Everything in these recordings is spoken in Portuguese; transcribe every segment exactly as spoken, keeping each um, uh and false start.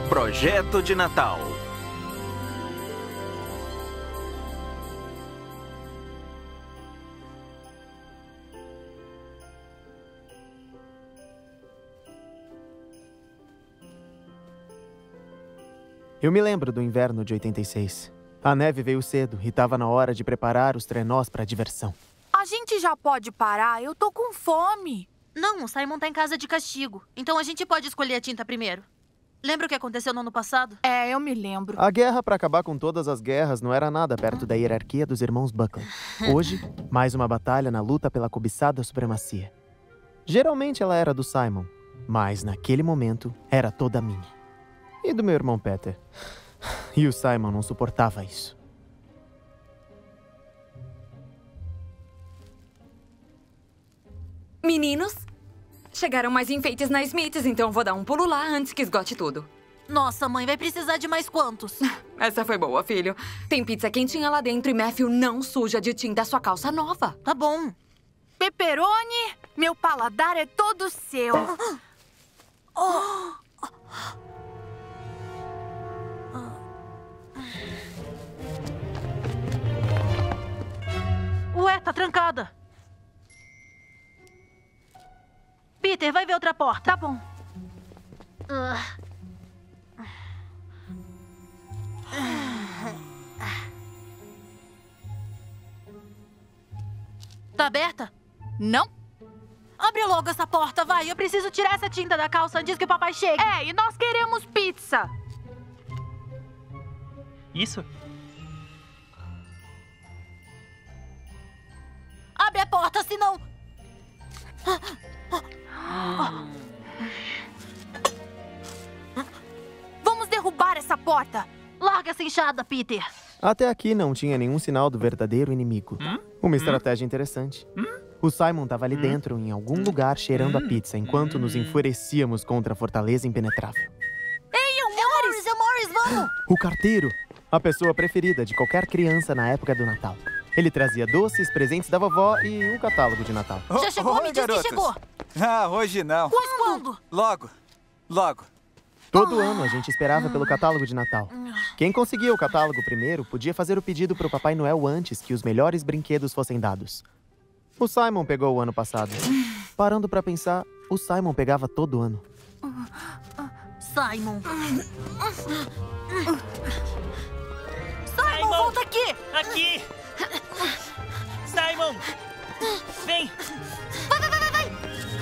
Projeto de Natal. Eu me lembro do inverno de oitenta e seis. A neve veio cedo e estava na hora de preparar os trenós para a diversão. A gente já pode parar? Eu tô com fome. Não, o Simon tá em casa de castigo. Então a gente pode escolher a tinta primeiro. Lembra o que aconteceu no ano passado? É, eu me lembro. A guerra para acabar com todas as guerras não era nada perto da hierarquia dos irmãos Buckland. Hoje, mais uma batalha na luta pela cobiçada supremacia. Geralmente ela era do Simon, mas naquele momento era toda minha. E do meu irmão Peter. E o Simon não suportava isso. Meninos, chegaram mais enfeites na Smith's, então vou dar um pulo lá antes que esgote tudo. Nossa, mãe, vai precisar de mais quantos? Essa foi boa, filho. Tem pizza quentinha lá dentro e Matthew não suja de tinta a sua calça nova. Tá bom. Pepperoni, meu paladar é todo seu. Oh. Ué, tá trancada. Peter, vai ver outra porta. Tá bom. Uh. Tá aberta? Não? Abre logo essa porta, vai. Eu preciso tirar essa tinta da calça antes que o papai chegue. É, e nós queremos pizza. Isso? Abre a porta, senão... Vamos derrubar essa porta. Larga essa enxada, Peter. Até aqui não tinha nenhum sinal do verdadeiro inimigo. Hum? Uma estratégia interessante. Hum? O Simon estava ali dentro, em algum lugar, cheirando a pizza, enquanto nos enfurecíamos contra a fortaleza impenetrável. Ei, é o Morris! É o Morris, vamos! O carteiro! A pessoa preferida de qualquer criança na época do Natal. Ele trazia doces, presentes da vovó e um catálogo de Natal. Já chegou? Oi, Me diz garotos. que chegou. Ah, hoje não. Mas quando? Logo, logo. Todo ano a gente esperava pelo catálogo de Natal. Quem conseguia o catálogo primeiro podia fazer o pedido para o Papai Noel antes que os melhores brinquedos fossem dados. O Simon pegou o ano passado. Parando para pensar, o Simon pegava todo ano. Simon. Simon, volta aqui! Aqui! Simon! Vem! Vai, vai, vai, vai!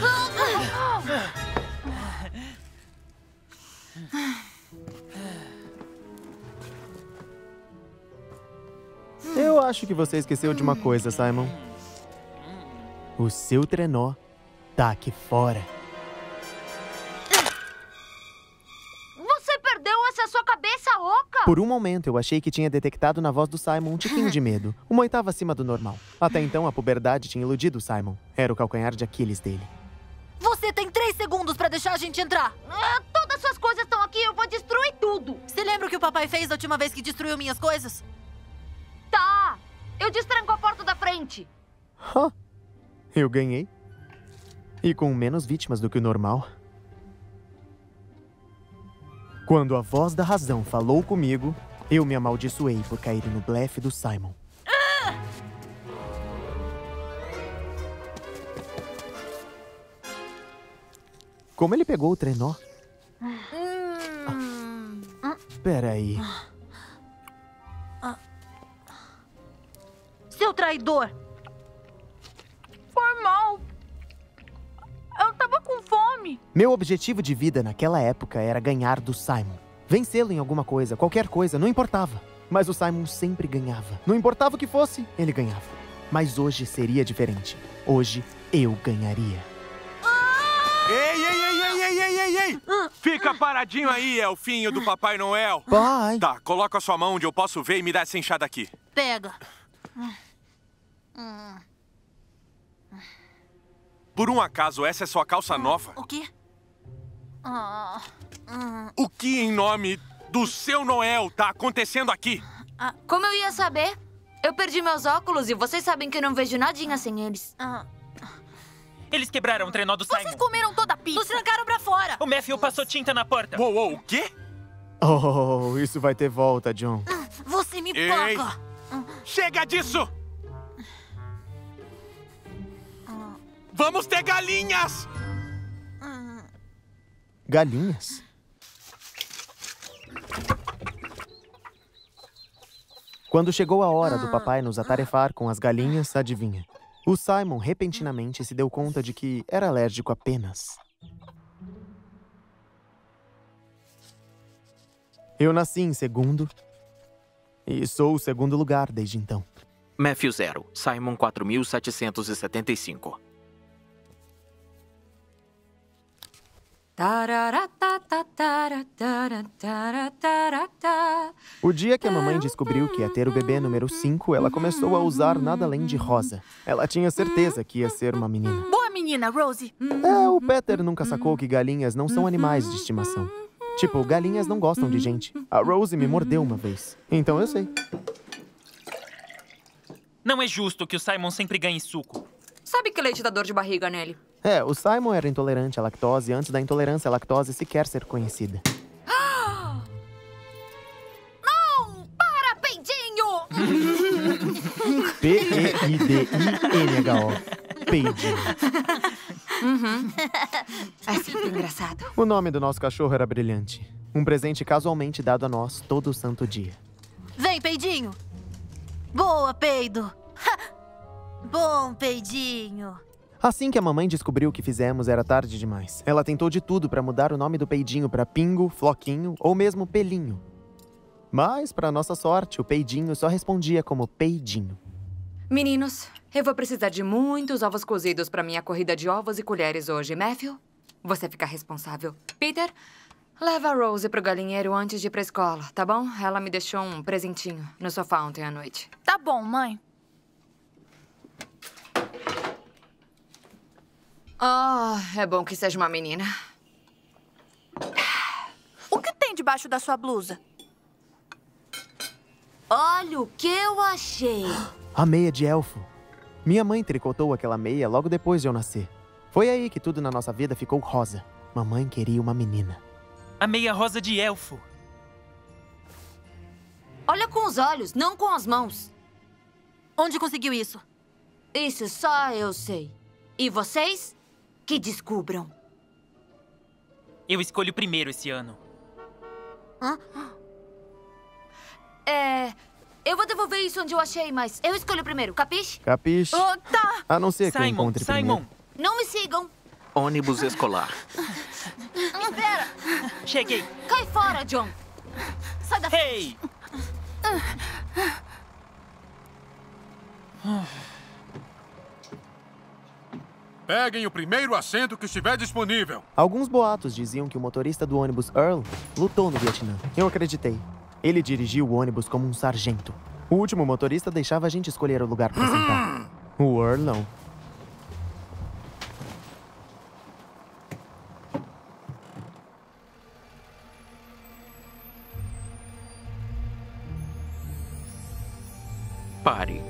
Eu acho que você esqueceu de uma coisa, Simon. O seu trenó tá aqui fora. Você perdeu essa sua cabeça oca? Por um momento, eu achei que tinha detectado na voz do Simon um tiquinho de medo. Uma oitava acima do normal. Até então, a puberdade tinha iludido o Simon. Era o calcanhar de Aquiles dele. Você tem três segundos pra deixar a gente entrar. Ah, todas suas coisas estão aqui, eu vou destruir tudo. Você lembra o que o papai fez da última vez que destruiu minhas coisas? Tá, eu destranco a porta da frente. Huh. Eu ganhei. E com menos vítimas do que o normal. Quando a voz da razão falou comigo, eu me amaldiçoei por cair no blefe do Simon. Ah! Como ele pegou o trenó? Hum. Ah, peraí. Ah. Seu traidor! Foi mal. Eu tava com fome. Meu objetivo de vida naquela época era ganhar do Simon. Vencê-lo em alguma coisa, qualquer coisa, não importava. Mas o Simon sempre ganhava. Não importava o que fosse, ele ganhava. Mas hoje seria diferente. Hoje, eu ganharia. Ei, ei, ei, ei, ei, ei, ei, ei! Fica paradinho aí, elfinho do Papai Noel. Pai! Tá, coloca a sua mão onde eu posso ver e me dá essa enxada aqui. Pega. Por um acaso, essa é sua calça nova? O quê? Ah, hum. O que em nome do seu Noel tá acontecendo aqui? Ah, como eu ia saber? Eu perdi meus óculos e vocês sabem que eu não vejo nadinha sem eles. Ah. Eles quebraram o trenó do Simon. Vocês comeram toda a pizza. Nos trancaram pra fora. O Matthew passou tinta na porta. Uou, uou, o quê? Oh, isso vai ter volta, John. Você me Ei! paga! Chega disso! Vamos ter galinhas! Galinhas? Quando chegou a hora do papai nos atarefar com as galinhas, adivinha? O Simon repentinamente se deu conta de que era alérgico a penas. Eu nasci em segundo e sou o segundo lugar desde então. Matthew zero, Simon quatro mil setecentos e setenta e cinco. O dia que a mamãe descobriu que ia ter o bebê número cinco, ela começou a usar nada além de rosa. Ela tinha certeza que ia ser uma menina. Boa menina, Rosie! É, o Peter nunca sacou que galinhas não são animais de estimação. Tipo, galinhas não gostam de gente. A Rosie me mordeu uma vez. Então eu sei. Não é justo que o Simon sempre ganhe suco. Sabe que leite dá dor de barriga nele? É, o Simon era intolerante à lactose antes da intolerância à lactose sequer ser conhecida. Não! Para, peidinho! P E I D I N H O. Peidinho. Uhum. É sempre engraçado. O nome do nosso cachorro era Brilhante. Um presente casualmente dado a nós todo o santo dia. Vem, peidinho! Boa, peido! Bom, peidinho! Assim que a mamãe descobriu o que fizemos, era tarde demais. Ela tentou de tudo para mudar o nome do peidinho para Pingo, Floquinho ou mesmo Pelinho. Mas, para nossa sorte, o peidinho só respondia como peidinho. Meninos, eu vou precisar de muitos ovos cozidos para minha corrida de ovos e colheres hoje. Matthew, você fica responsável. Peter, leva a Rose pro galinheiro antes de ir pra escola, tá bom? Ela me deixou um presentinho no sofá ontem à noite. Tá bom, mãe. Ah, é bom que seja uma menina. O que tem debaixo da sua blusa? Olha o que eu achei. A meia de elfo. Minha mãe tricotou aquela meia logo depois de eu nascer. Foi aí que tudo na nossa vida ficou rosa. Mamãe queria uma menina. A meia rosa de elfo. Olha com os olhos, não com as mãos. Onde conseguiu isso? Isso só eu sei. E vocês? Que descubram. Eu escolho primeiro esse ano. Hã? É... Eu vou devolver isso onde eu achei, mas eu escolho primeiro, capiche? Capiche? Oh, tá. A não ser que eu Simon, encontre Simon. primeiro. Não me sigam. Ônibus escolar. Espera. Cheguei. Cai fora, John. Sai da frente. Hey! Peguem o primeiro assento que estiver disponível. Alguns boatos diziam que o motorista do ônibus Earl lutou no Vietnã. Eu acreditei. Ele dirigiu o ônibus como um sargento. O último motorista deixava a gente escolher o lugar para sentar. O Earl não. Pare.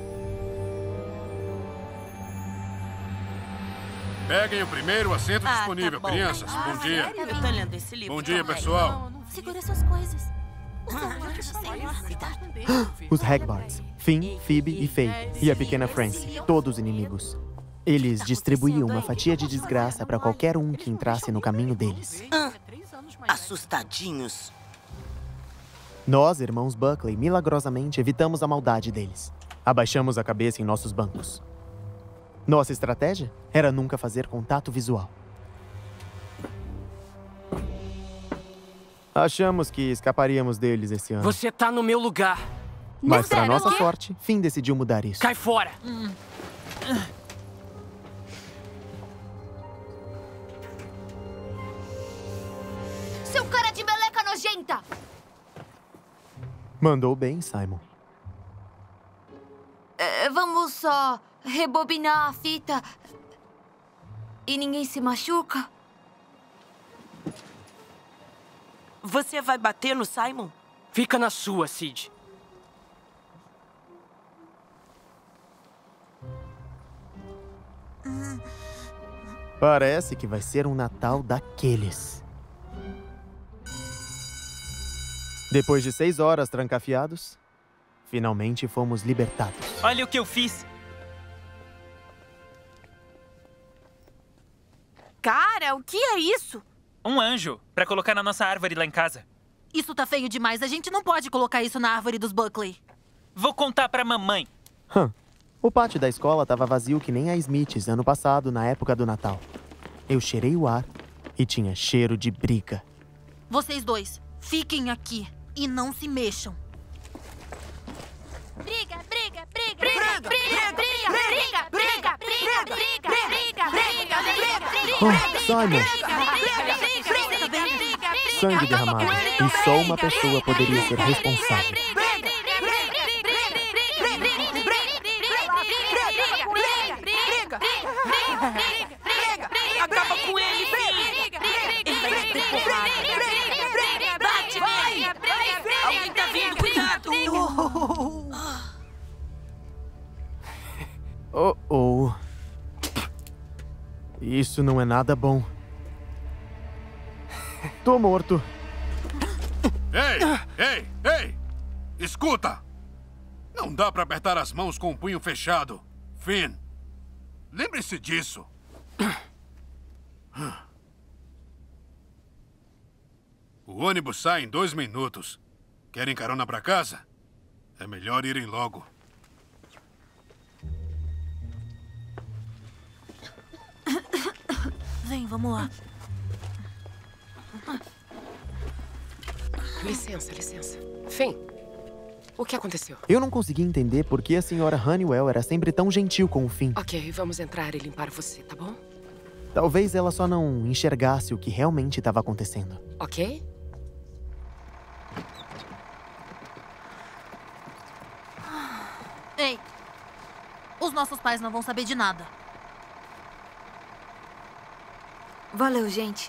Peguem o primeiro assento Ah, disponível, tá bom. crianças. Ah, bom dia. sério? Eu tô lendo esse livro. Bom dia, também. pessoal. Segura suas coisas. Os Hagbards. Finn, Phoebe e Faye. E a pequena Francie. Todos inimigos. Eles distribuíam uma fatia de desgraça para qualquer um que entrasse no caminho deles. Assustadinhos. Nós, irmãos Buckley, milagrosamente evitamos a maldade deles. Abaixamos a cabeça em nossos bancos. Nossa estratégia era nunca fazer contato visual. Achamos que escaparíamos deles esse ano. Você tá no meu lugar. Mas, para nossa sorte, Finn decidiu mudar isso. Cai fora. Seu cara de meleca nojenta! Mandou bem, Simon. É, vamos só rebobinar a fita e ninguém se machuca? Você vai bater no Simon? Fica na sua, Sid. Parece que vai ser um Natal daqueles. Depois de seis horas trancafiados, finalmente fomos libertados. Olha o que eu fiz. Cara, o que é isso? Um anjo, pra colocar na nossa árvore lá em casa. Isso tá feio demais. A gente não pode colocar isso na árvore dos Buckley. Vou contar pra mamãe. Hum. O pátio da escola estava vazio que nem a Smiths ano passado, na época do Natal. Eu cheirei o ar e tinha cheiro de briga. Vocês dois, fiquem aqui e não se mexam. Briga, briga, briga, briga, briga, briga, briga, briga, briga, briga, briga, briga, briga, Oh, Simon! Sangue derramado. E só uma pessoa poderia ser responsável. Acaba com ele, filho! Ele vai te ter porrada! Bate nele! Alguém tá vindo, cuidado! Oh, oh. Isso não é nada bom. Tô morto. Ei, ei, ei! Escuta! Não dá pra apertar as mãos com o punho fechado. Finn, lembre-se disso. O ônibus sai em dois minutos. Querem carona pra casa? É melhor irem logo. Vem, vamos lá. Licença, licença. Finn, o que aconteceu? Eu não consegui entender por que a senhora Honeywell era sempre tão gentil com o Finn. Ok, vamos entrar e limpar você, tá bom? Talvez ela só não enxergasse o que realmente estava acontecendo. Ok? Ei, os nossos pais não vão saber de nada. Valeu, gente.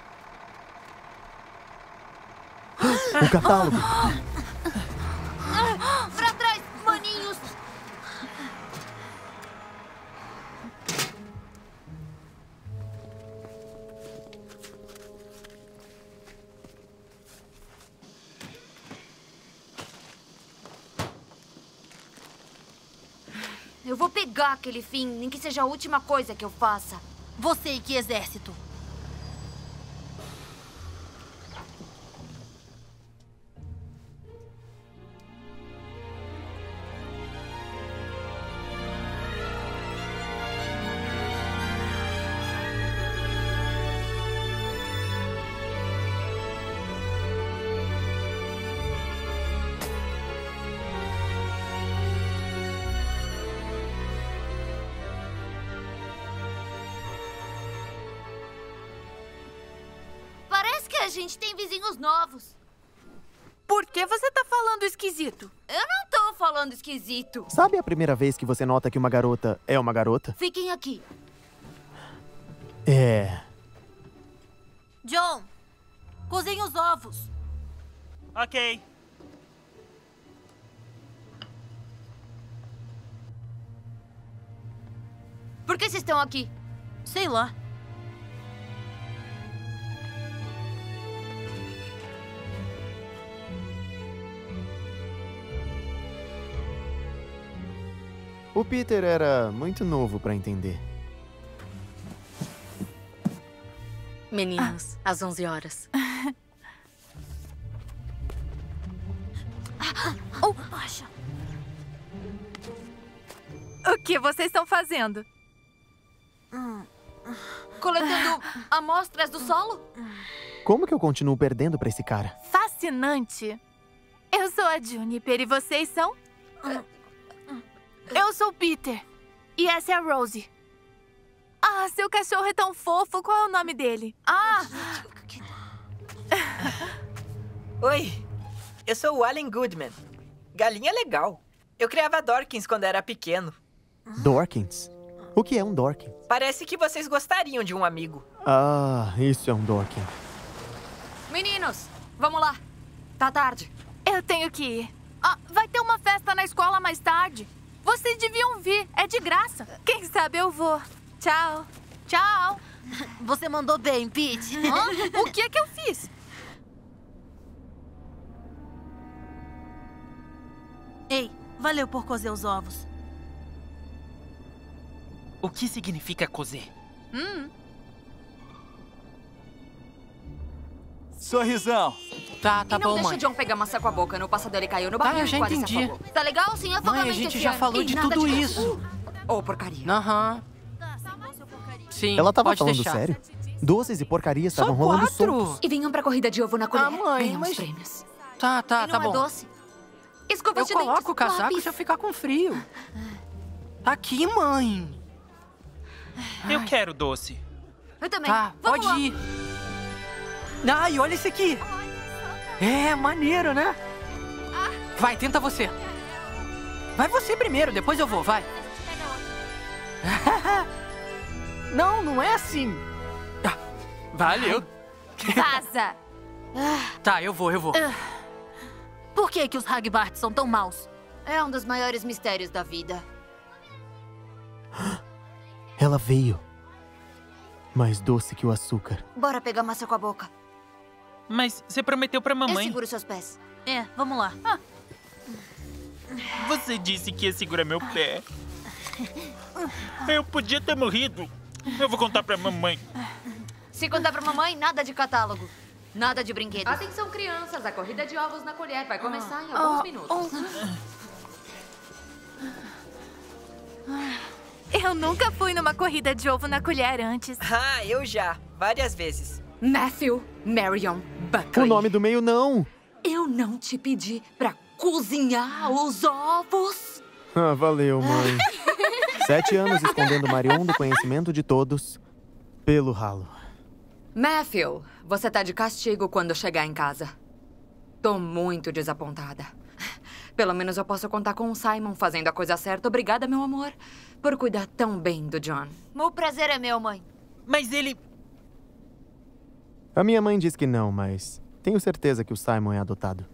O catálogo! Pra trás, maninhos! Eu vou pegar aquele fim, nem que seja a última coisa que eu faça. Você e que exército? A gente tem vizinhos novos. Por que você tá falando esquisito? Eu não tô falando esquisito. Sabe a primeira vez que você nota que uma garota é uma garota? Fiquem aqui. É... John, cozinhe os ovos. Ok. Por que vocês estão aqui? Sei lá. O Peter era muito novo pra entender. Meninos, ah. às onze horas. Oh, baixa. O que vocês estão fazendo? Coletando amostras do solo? Como que eu continuo perdendo pra esse cara? Fascinante. Eu sou a Juniper e vocês são? Eu sou o Peter. E essa é a Rosie. Ah, seu cachorro é tão fofo. Qual é o nome dele? Ah! Oi, eu sou o Allen Goodman. Galinha legal. Eu criava Dorkins quando era pequeno. Dorkins? O que é um Dorkin? Parece que vocês gostariam de um amigo. Ah, isso é um Dorkin. Meninos, vamos lá. Tá tarde. Eu tenho que ir. Ah, vai ter uma festa na escola mais tarde. Vocês deviam vir. É de graça. Quem sabe eu vou. Tchau. Tchau. Você mandou bem, Pete. Hã? O que é que eu fiz? Valeu por cozer os ovos. O que significa cozer? Hum. Sorrisão. Tá, tá e não bom, deixa mãe. o John pegar maçã com a boca. No passado ele caiu no Tá, barril eu já e quase entendi. se afogou. Tá legal? Sim, Mãe, afogamente a gente esse já ano. falou E de nada tudo de- isso. Ô, oh, porcaria. Aham. Sim, Ela tava pode falando deixar. sério? Doces e porcarias Só estavam rolando quatro? soltos. E venham pra corrida de ovo na colher. Ah, mãe, Ganham mas- os prêmios. Tá, tá, E tá não bom. é doce? Escova Eu de dentes, coloco o casaco lápis. se eu ficar com frio. Tá aqui, mãe. Eu quero doce. Eu também. Tá, Vamos pode lá. ir. Ai, olha esse aqui. É, maneiro, né? Vai, tenta você. Vai você primeiro, depois eu vou, vai. Não, não é assim. Ah, valeu. Vaza. Tá, eu vou, eu vou. Por que que os Hagbarts são tão maus? É um dos maiores mistérios da vida. Ela veio. Mais doce que o açúcar. Bora pegar maçã com a boca. Mas você prometeu pra Eu mamãe. seguro seus pés. É, vamos lá. Você disse que ia segurar meu pé. Eu podia ter morrido. Eu vou contar pra mamãe. Se contar pra mamãe, nada de catálogo. Nada de brinquedos. Atenção, crianças. A corrida de ovos na colher vai começar em alguns Ah, minutos. Eu nunca fui numa corrida de ovo na colher antes. Ah, eu já. Várias vezes. Matthew Marion Buckley. O nome do meio não. Eu não te pedi pra cozinhar os ovos. Ah, valeu, mãe. Sete anos escondendo Marion do conhecimento de todos pelo ralo. Matthew, você tá de castigo quando chegar em casa. Tô muito desapontada. Pelo menos eu posso contar com o Simon fazendo a coisa certa. Obrigada, meu amor, por cuidar tão bem do John. O prazer é meu, mãe. Mas ele... A minha mãe diz que não, mas tenho certeza que o Simon é adotado.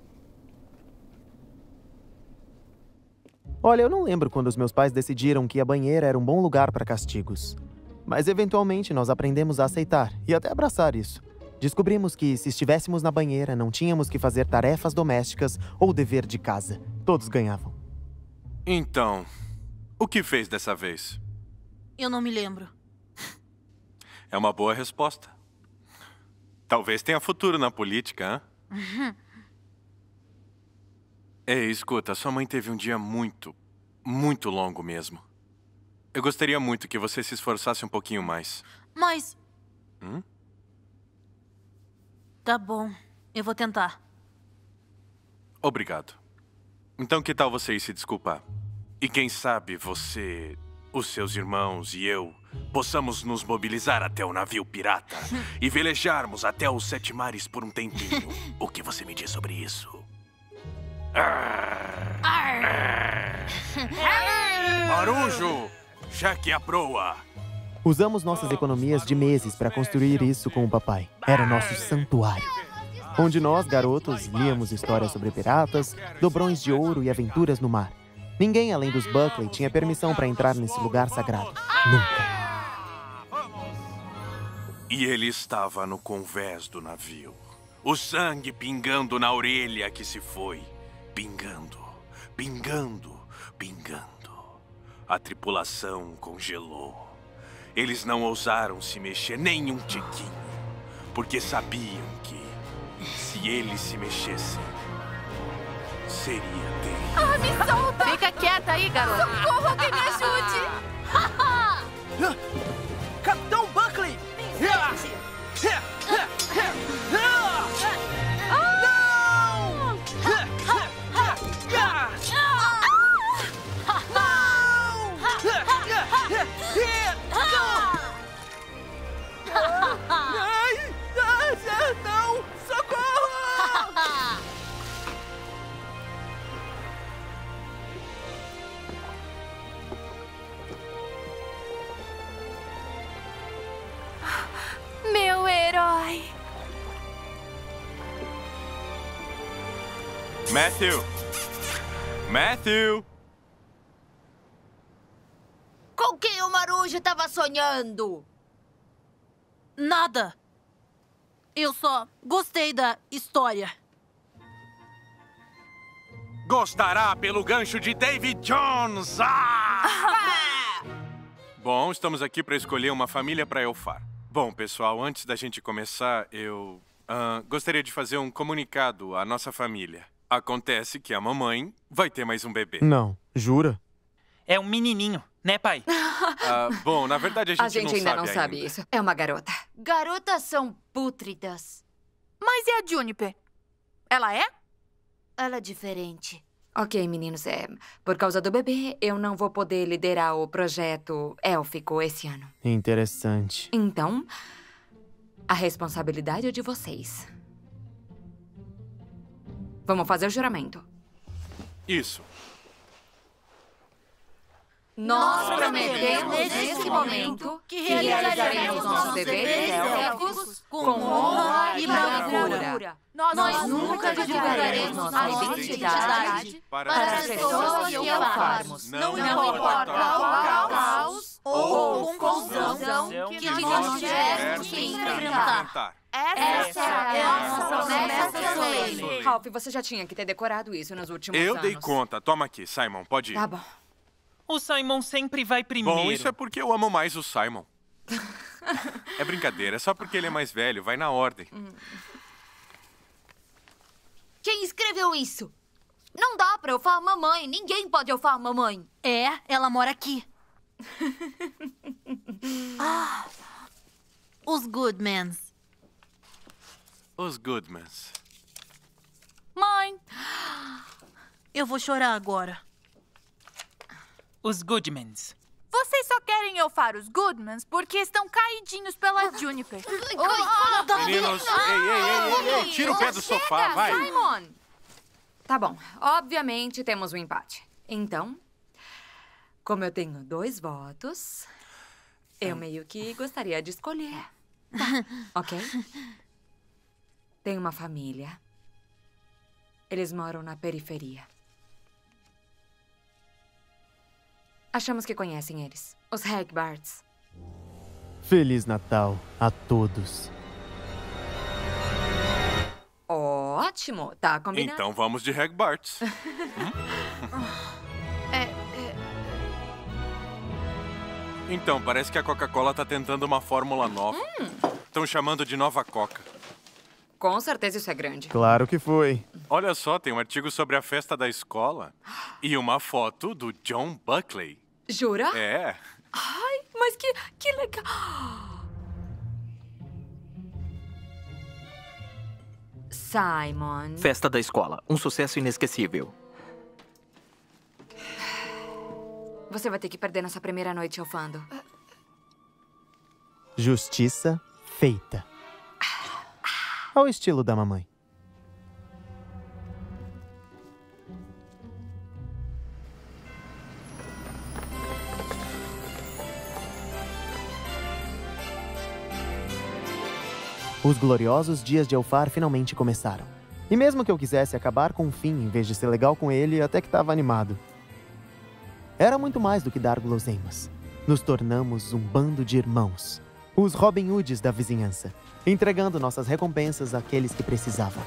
Olha, eu não lembro quando os meus pais decidiram que a banheira era um bom lugar para castigos. Mas eventualmente nós aprendemos a aceitar e até abraçar isso. Descobrimos que se estivéssemos na banheira, não tínhamos que fazer tarefas domésticas ou dever de casa. Todos ganhavam. Então, o que fez dessa vez? Eu não me lembro. É uma boa resposta. Talvez tenha futuro na política, hã? Uhum. Ei, escuta, sua mãe teve um dia muito, muito longo mesmo. Eu gostaria muito que você se esforçasse um pouquinho mais. Mas... Hum? Tá bom. Eu vou tentar. Obrigado. Então que tal você ir se desculpar? E quem sabe você, os seus irmãos e eu possamos nos mobilizar até o navio pirata e velejarmos até os sete mares por um tempinho. O que você me diz sobre isso? Marujo! Cheque a proa! Usamos nossas economias de meses para construir isso com o papai. Era nosso santuário. Onde nós, garotos, líamos histórias sobre piratas, dobrões de ouro e aventuras no mar. Ninguém além dos Buckley tinha permissão para entrar nesse lugar sagrado. Nunca. E ele estava no convés do navio. O sangue pingando na orelha que se foi. Pingando, pingando, pingando. A tripulação congelou. Eles não ousaram se mexer nem um tiquinho, porque sabiam que, se eles se mexessem, seria terrível. Ah, me solta! Fica quieta aí, garota. Socorro, alguém me ajude! Capitão Buckley! Ai! Não! Socorro! Meu herói! Matthew! Matthew! Com quem o Marujo tava sonhando? Nada. Eu só gostei da história. gostará pelo gancho de David Jones. Ah! Bom, estamos aqui para escolher uma família para Elfar. Bom, pessoal, antes da gente começar, eu uh, gostaria de fazer um comunicado à nossa família. Acontece que a mamãe vai ter mais um bebê. Não, jura? É um menininho, né, pai? Uh, bom, na verdade a gente, A gente não ainda sabe não sabe ainda. isso. É uma garota. Garotas são pútridas. Mas e a Juniper? Ela é? Ela é diferente. Ok, meninos, é... Por causa do bebê, eu não vou poder liderar o projeto élfico esse ano. Interessante. Então, a responsabilidade é de vocês. Vamos fazer o juramento. Isso. Nós prometemos nesse momento que realizaremos nossos deveres élficos com honra e bravura. Nós nunca divulgaremos nossa identidade para as pessoas que elfarmos. Não importa qual caos ou confusão que nós tivermos que enfrentar. Essa é a nossa promessa solene. Ralph, você já tinha que ter decorado isso nos últimos Eu anos. dei conta. Toma aqui, Simon, pode ir. Tá bom. O Simon sempre vai primeiro. Bom, isso é porque eu amo mais o Simon. É brincadeira, é só porque ele é mais velho. Vai na ordem. Quem escreveu isso? Não dá pra elfar a mamãe. Ninguém pode elfar a mamãe. É, ela mora aqui. Ah, os Goodmans. Os Goodmans. Mãe! Eu vou chorar agora. Os Goodmans. Vocês só querem elfar os Goodmans porque estão caidinhos pela Juniper. Meninos, ei, ei, ei, ei, ei, tira o pé do sofá, vai. Simon! Tá bom, obviamente temos um empate. Então, como eu tenho dois votos, eu meio que gostaria de escolher. Ok? Tem uma família. Eles moram na periferia. Achamos que conhecem eles. Os Hagbards. Feliz Natal a todos. Ótimo, tá combinado. Então vamos de Hagbards. É, é... Então, parece que a Coca-Cola tá tentando uma fórmula nova. Estão chamando de Nova Coca. Com certeza isso é grande. Claro que foi. Olha só, tem um artigo sobre a festa da escola e uma foto do John Buckley. Jura? É. Ai, mas que, que legal. Simon. Festa da escola, um sucesso inesquecível. Você vai ter que perder nossa primeira noite elfando. Justiça feita. Ao estilo da mamãe. Os gloriosos dias de Elfar finalmente começaram. E mesmo que eu quisesse acabar com o Finn em vez de ser legal com ele, até que estava animado. Era muito mais do que dar guloseimas. Nos tornamos um bando de irmãos. Os Robin Hoods da vizinhança. Entregando nossas recompensas àqueles que precisavam.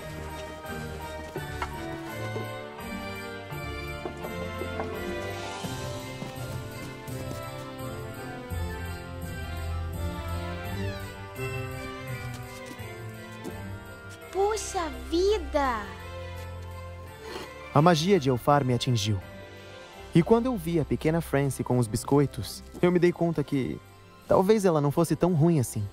Puxa vida! A magia de Elfar me atingiu. E quando eu vi a pequena Francie com os biscoitos, eu me dei conta que talvez ela não fosse tão ruim assim.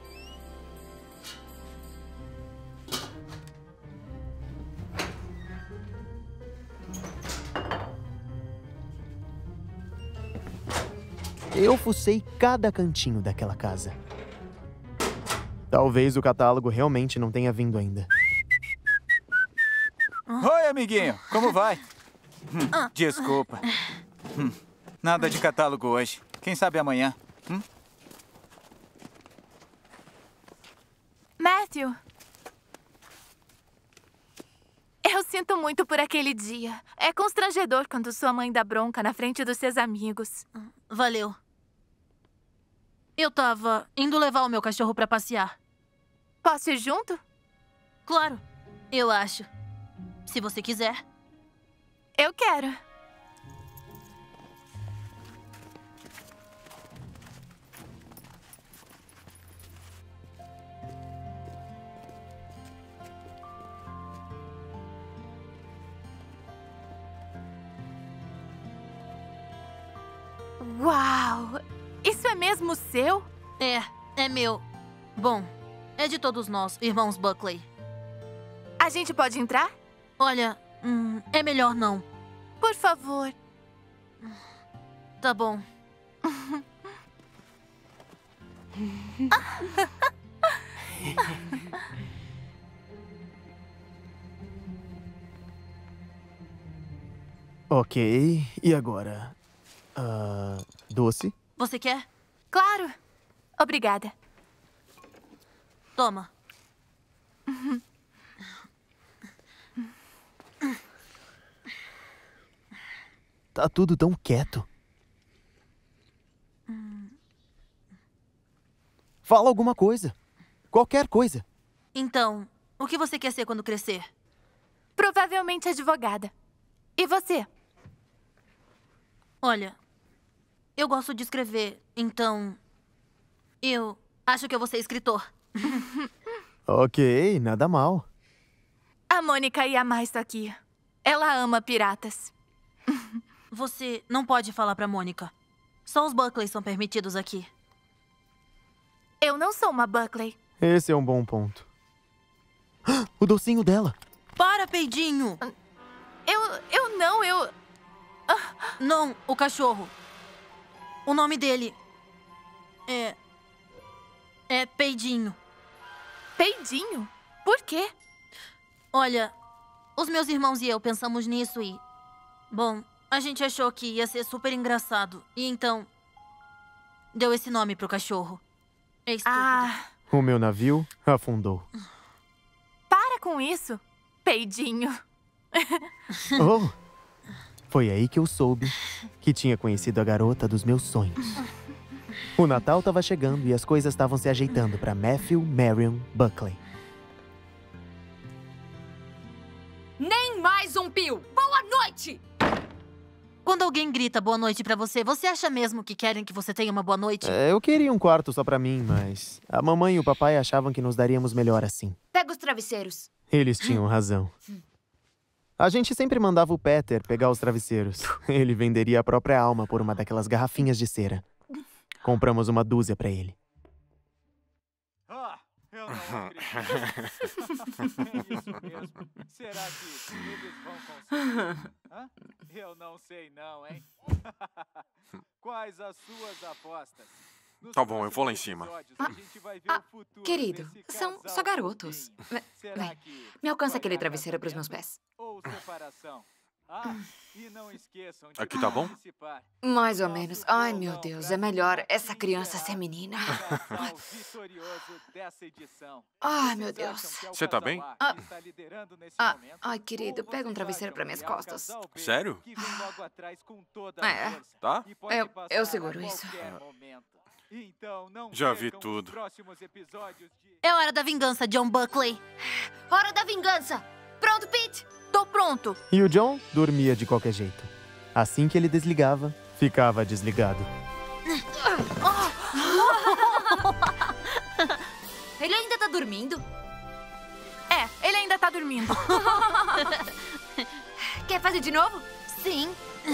Eu fucei cada cantinho daquela casa. Talvez o catálogo realmente não tenha vindo ainda. Oi, amiguinho. Como vai? Hum, desculpa. Hum, nada de catálogo hoje. Quem sabe amanhã? Hum? Matthew. Eu sinto muito por aquele dia. É constrangedor quando sua mãe dá bronca na frente dos seus amigos. Valeu. Eu tava indo levar o meu cachorro pra passear. Posso ir junto? Claro, eu acho. Se você quiser. Eu quero. Uau! Isso é mesmo seu? É, é meu. Bom, é de todos nós, irmãos Buckley. A gente pode entrar? Olha, hum, é melhor não. Por favor. Tá bom. Ok, e agora? Ah, doce? Você quer? Claro. Obrigada. Toma. Tá tudo tão quieto. Fala alguma coisa. Qualquer coisa. Então, o que você quer ser quando crescer? Provavelmente advogada. E você? Olha, eu gosto de escrever, então... Eu acho que eu vou ser escritor. Ok, nada mal. A Mônica ia amar isso aqui. Ela ama piratas. Você não pode falar pra Mônica. Só os Buckley são permitidos aqui. Eu não sou uma Buckley. Esse é um bom ponto. O docinho dela. Para, peidinho! Eu... eu não, eu... Não, o cachorro. O nome dele... É... É Peidinho. Peidinho? Por quê? Olha, os meus irmãos e eu pensamos nisso e... Bom, a gente achou que ia ser super engraçado. E então... Deu esse nome pro cachorro. É estúpido. Ah... O meu navio afundou. Para com isso, Peidinho. Oh! Foi aí que eu soube que tinha conhecido a garota dos meus sonhos. O Natal estava chegando e as coisas estavam se ajeitando para Matthew Marion Buckley. Nem mais um pio! Boa noite! Quando alguém grita boa noite pra você, você acha mesmo que querem que você tenha uma boa noite? É, eu queria um quarto só pra mim, mas a mamãe e o papai achavam que nos daríamos melhor assim. Pega os travesseiros. Eles tinham razão. A gente sempre mandava o Peter pegar os travesseiros. Ele venderia a própria alma por uma daquelas garrafinhas de cera. Compramos uma dúzia pra ele. Ah, eu não acredito. É isso mesmo. Será que eles vão conseguir? Hã? Eu não sei não, hein? Quais as suas apostas? Nos Tá bom, eu vou lá em cima. a gente vai ver Ah, o futuro querido, desse são casal só garotos. fofinho. Será Vem, que me alcança vai aquele dar travesseiro pros meus pés. ou separação? Ah, e não esqueçam de Aqui tá bom? participar. Mais ou menos. Ai, meu Deus, é melhor essa criança ser menina. Casal vitorioso dessa edição. Ai, Vocês meu acham Deus. que é o Você tá casal bem? A Ah. que está liderando nesse Ah, momento? ai, querido, Ou pega um vocês travesseiro acham pra minhas que é o costas. casal B Sério? que vem logo atrás com toda a É. força Tá? e pode Eu- passar eu a seguro isso. qualquer momento. Então, não Já vi percam os tudo. próximos episódios de... É hora da vingança, John Buckley. Hora da vingança! Pronto, Pete? Tô pronto. E o John dormia de qualquer jeito. Assim que ele desligava, ficava desligado. Ele ainda tá dormindo? É, ele ainda tá dormindo. Quer fazer de novo? Sim.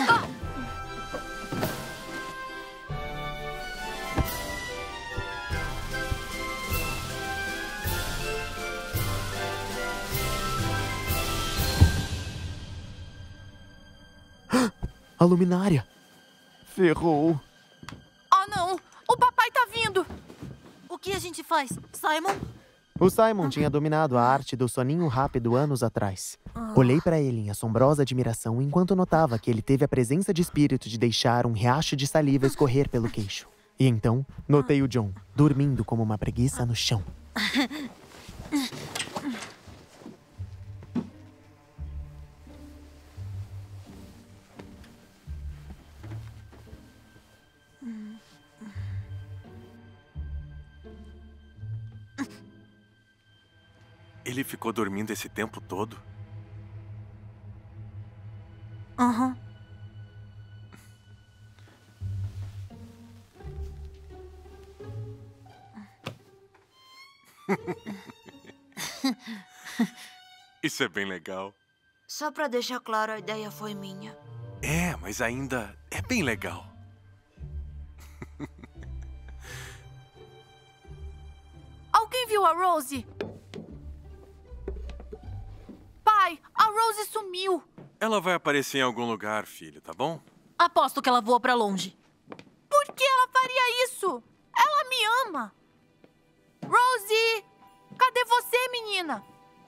A luminária! Ferrou! Oh, não! O papai tá vindo! O que a gente faz? Simon? O Simon tinha dominado a arte do soninho rápido anos atrás. Olhei pra ele em assombrosa admiração enquanto notava que ele teve a presença de espírito de deixar um riacho de saliva escorrer pelo queixo. E então, notei o John, dormindo como uma preguiça no chão. Ele ficou dormindo esse tempo todo? Aham. Isso é bem legal. Só pra deixar claro, a ideia foi minha. É, mas ainda é bem legal. Alguém viu a Rose? Pai, a Rose sumiu. Ela vai aparecer em algum lugar, filho, tá bom? Aposto que ela voou pra longe. Por que ela faria isso? Ela me ama. Rose, cadê você, menina?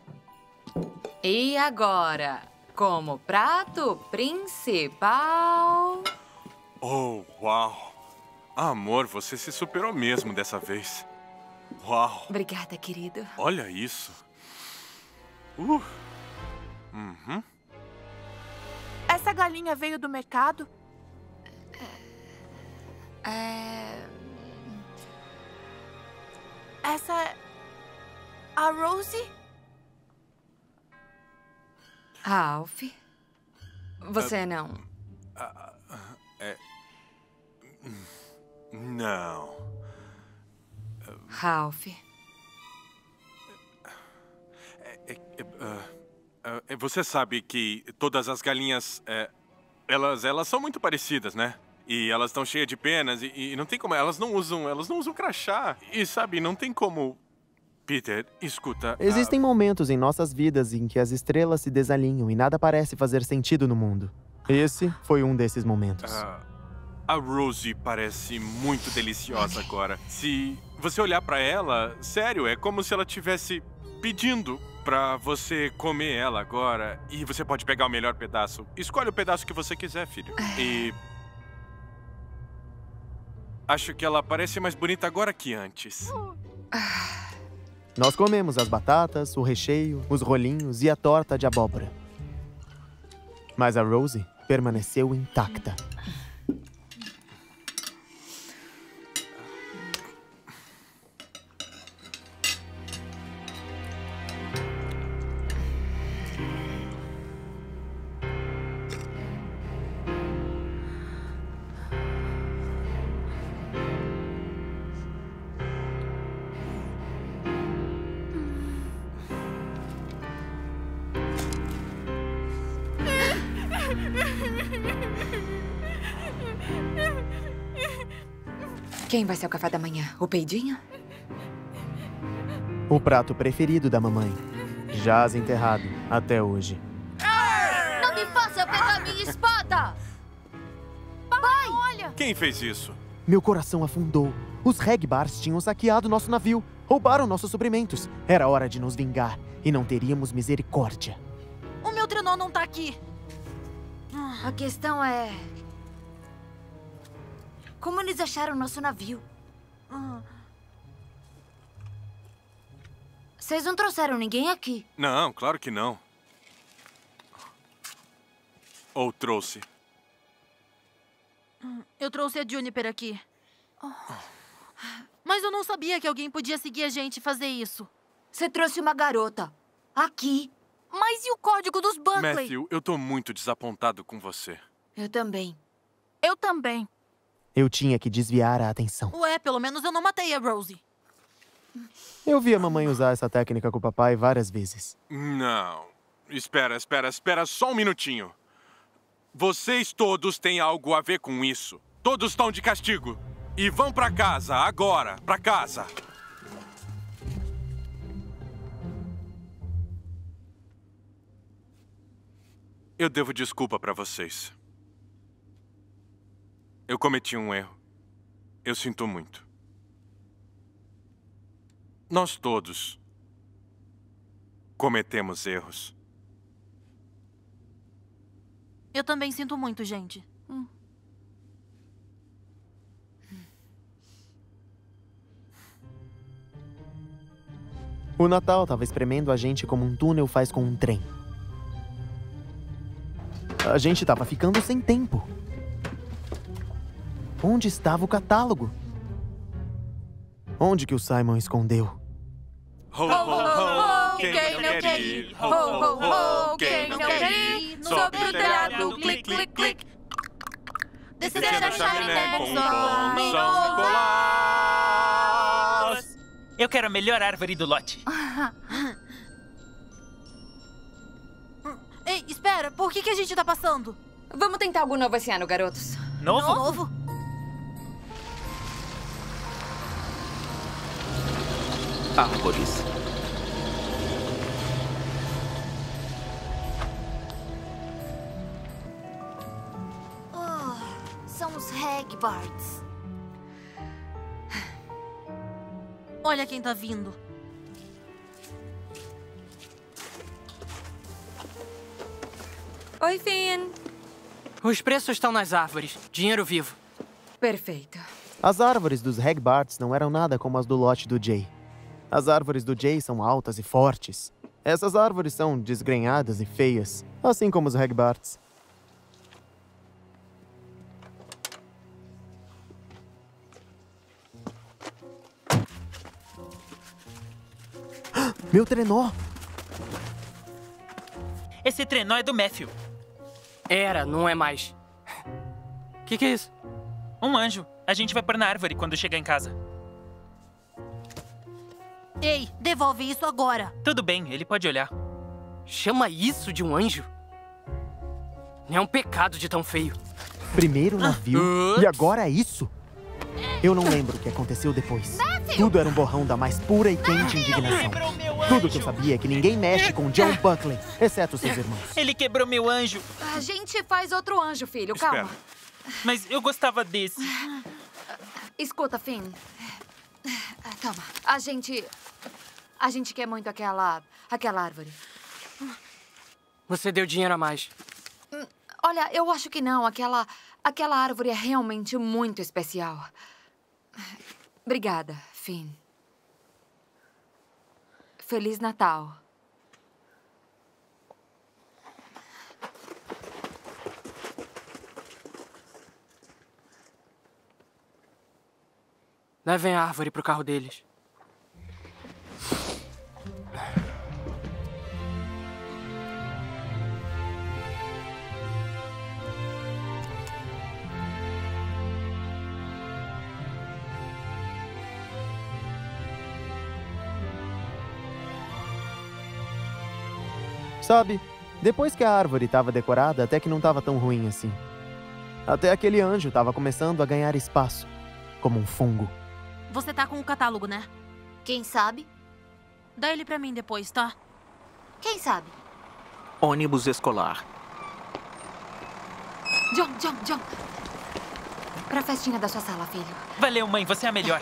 E agora, como prato principal... Oh, uau. Amor, você se superou mesmo dessa vez. Uau. Obrigada, querido. Olha isso. Uh. Uhum. Essa galinha veio do mercado? É... Essa é... a Rose? Ralph? Você não... Uh, é... Não. Ralph? É, é, uh, uh, você sabe que todas as galinhas, é, elas, elas são muito parecidas, né? E elas estão cheias de penas e, e não tem como, elas não usam, elas não usam crachá. E sabe, não tem como... Peter, escuta... Existem uh... momentos em nossas vidas em que as estrelas se desalinham e nada parece fazer sentido no mundo. Esse foi um desses momentos. Uh, a Rosie parece muito deliciosa agora. Se você olhar pra ela, sério, é como se ela estivesse pedindo pra você comer ela agora. E você pode pegar o melhor pedaço. Escolhe o pedaço que você quiser, filho. E... acho que ela parece mais bonita agora que antes. Nós comemos as batatas, o recheio, os rolinhos e a torta de abóbora. Mas a Rosie permaneceu intacta. Quem vai ser o café da manhã? O peidinho? O prato preferido da mamãe. Jaz enterrado até hoje. Não me faça pegar minha espada! Pai, olha! Quem fez isso? Meu coração afundou. Os Regbars tinham saqueado nosso navio. Roubaram nossos suprimentos. Era hora de nos vingar. E não teríamos misericórdia. O meu trenó não tá aqui. A questão é... como eles acharam nosso navio? Vocês não trouxeram ninguém aqui? Não, claro que não. Ou trouxe? Eu trouxe a Juniper aqui. Mas eu não sabia que alguém podia seguir a gente e fazer isso. Você trouxe uma garota. Aqui. Mas e o código dos Buckley? Matthew, eu tô muito desapontado com você. Eu também. Eu também. Eu tinha que desviar a atenção. Ué, pelo menos eu não matei a Rosie. Eu vi a mamãe usar essa técnica com o papai várias vezes. Não. Espera, espera, espera só um minutinho. Vocês todos têm algo a ver com isso. Todos estão de castigo. E vão pra casa, agora. Pra casa. Eu devo desculpa pra vocês. Eu cometi um erro. Eu sinto muito. Nós todos cometemos erros. Eu também sinto muito, gente. Hum. O Natal estava espremendo a gente como um túnel faz com um trem. A gente estava ficando sem tempo. Onde estava o catálogo? Onde que o Simon escondeu? Ho, ho, ho, quem não quer ir? Ho, ho, ho, quem não quer ir? Sobre o telhado, clique, clique, clique. Descendo a chaminé com som Eu quero a melhor árvore do lote. Ei, espera. Por que, que a gente tá passando? Vamos tentar algo novo esse ano, garotos. Novo? Novo? Árvores. Oh, são os Hagbards. Olha quem tá vindo. Oi, Finn. Os preços estão nas árvores. Dinheiro vivo. Perfeito. As árvores dos Hagbards não eram nada como as do lote do Jay. As árvores do Jay são altas e fortes. Essas árvores são desgrenhadas e feias, assim como os Hagbards. Meu trenó! Esse trenó é do Matthew. Era, não é mais. O que, que é isso? Um anjo. A gente vai pôr na árvore quando chegar em casa. Ei, devolve isso agora. Tudo bem, ele pode olhar. Chama isso de um anjo? É um pecado de tão feio. Primeiro o navio e agora é isso? Eu não lembro o que aconteceu depois. Tudo era um borrão da mais pura e quente indignação. Tudo que eu sabia é que ninguém mexe com John Buckley, exceto seus irmãos. Ele quebrou meu anjo. A gente faz outro anjo, filho. Calma. Espera. Mas eu gostava desse. Escuta, Finn. Calma. A gente... A gente quer muito aquela... Aquela árvore. Você deu dinheiro a mais. Olha, eu acho que não. Aquela... Aquela árvore é realmente muito especial. Obrigada, Finn. Feliz Natal. Levem a árvore pro carro deles. Sabe, depois que a árvore estava decorada, até que não estava tão ruim assim. Até aquele anjo estava começando a ganhar espaço, como um fungo. Você tá com o catálogo, né? Quem sabe? Dá ele pra mim depois, tá? Quem sabe? Ônibus escolar. John, John, John. Pra festinha da sua sala, filho. Valeu, mãe. Você é a melhor.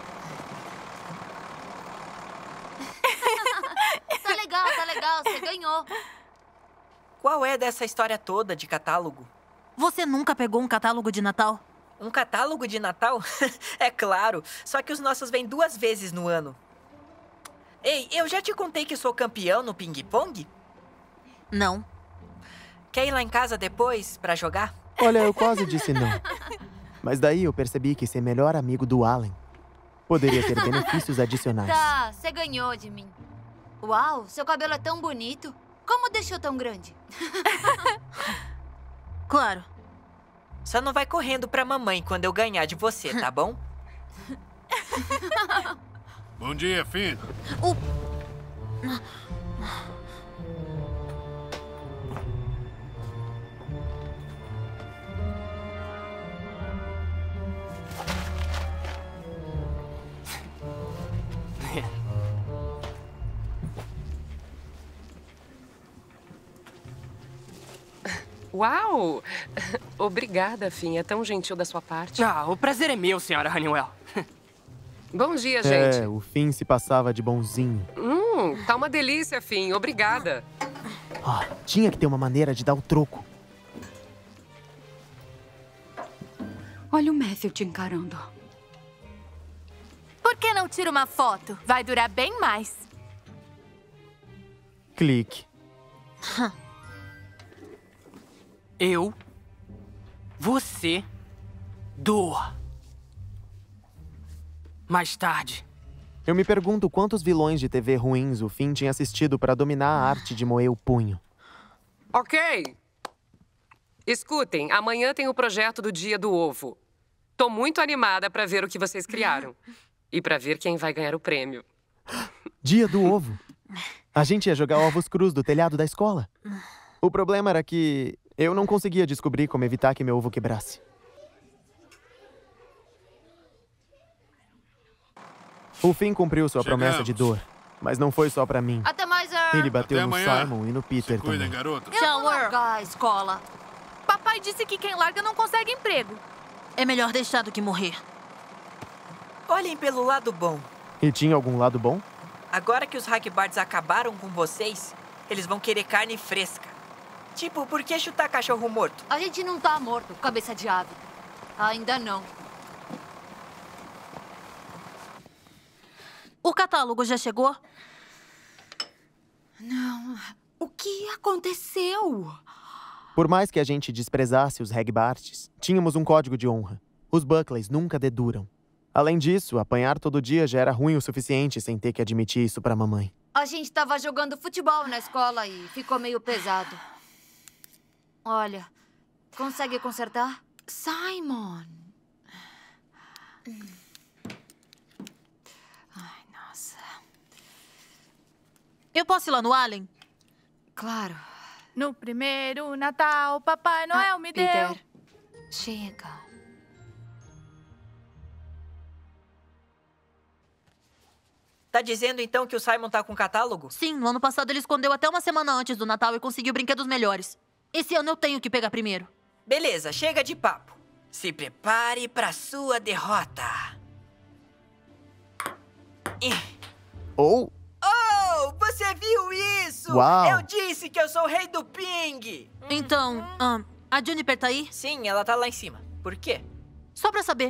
Tá legal, tá legal. Você ganhou. Qual é dessa história toda de catálogo? Você nunca pegou um catálogo de Natal? Um catálogo de Natal? É claro. Só que os nossos vêm duas vezes no ano. Ei, eu já te contei que sou campeão no ping-pong? Não. Quer ir lá em casa depois pra jogar? Olha, eu quase disse não. Mas daí eu percebi que ser melhor amigo do Allen poderia ter benefícios adicionais. Tá, você ganhou de mim. Uau, seu cabelo é tão bonito. Como deixou tão grande? Claro. Só não vai correndo pra mamãe quando eu ganhar de você, tá bom? Bom dia, Finn. O... Uau! Obrigada, Finn. É tão gentil da sua parte. Ah, o prazer é meu, senhora Honeywell. Bom dia, gente. É, o Finn se passava de bonzinho. Hum, tá uma delícia, Finn. Obrigada. Ah, tinha que ter uma maneira de dar o troco. Olha o Matthew te encarando. Por que não tira uma foto? Vai durar bem mais. Clique. Eu, você, doa. Mais tarde. Eu me pergunto quantos vilões de T V ruins o Finn tinha assistido para dominar a arte de moer o punho. Ok. Escutem, amanhã tem o projeto do Dia do Ovo. Tô muito animada pra ver o que vocês criaram. E pra ver quem vai ganhar o prêmio. Dia do ovo. A gente ia jogar ovos crus do telhado da escola. O problema era que eu não conseguia descobrir como evitar que meu ovo quebrasse. O Finn cumpriu sua Chegamos. promessa de dor. Mas não foi só pra mim. Até mais, Earl. Ele bateu Até no amanhã. Simon e no Peter Cuidem, também. garoto. Eu vou largar a escola. Papai disse que quem larga não consegue emprego. É melhor deixar do que morrer. Olhem pelo lado bom. E tinha algum lado bom? Agora que os Hackbards acabaram com vocês, eles vão querer carne fresca. Tipo, por que chutar cachorro morto? A gente não tá morto, cabeça de ave. Ainda não. O catálogo já chegou? Não. O que aconteceu? Por mais que a gente desprezasse os Hagbards, tínhamos um código de honra. Os Buckleys nunca deduram. Além disso, apanhar todo dia já era ruim o suficiente sem ter que admitir isso pra mamãe. A gente tava jogando futebol na escola e ficou meio pesado. Olha, consegue consertar? Simon. Ai, nossa. Eu posso ir lá no Allen? Claro. No primeiro Natal, Papai Noel Ah, me Peter. deu... Chega. Tá dizendo então que o Simon tá com catálogo? Sim, no ano passado ele escondeu até uma semana antes do Natal e conseguiu brinquedos melhores. Esse ano eu tenho que pegar primeiro. Beleza, chega de papo. Se prepare pra sua derrota. Ih. Ou... Oh, você viu isso? Uau. Eu disse que eu sou o rei do ping. Então, ah, a Juniper tá aí? Sim, ela tá lá em cima. Por quê? Só pra saber.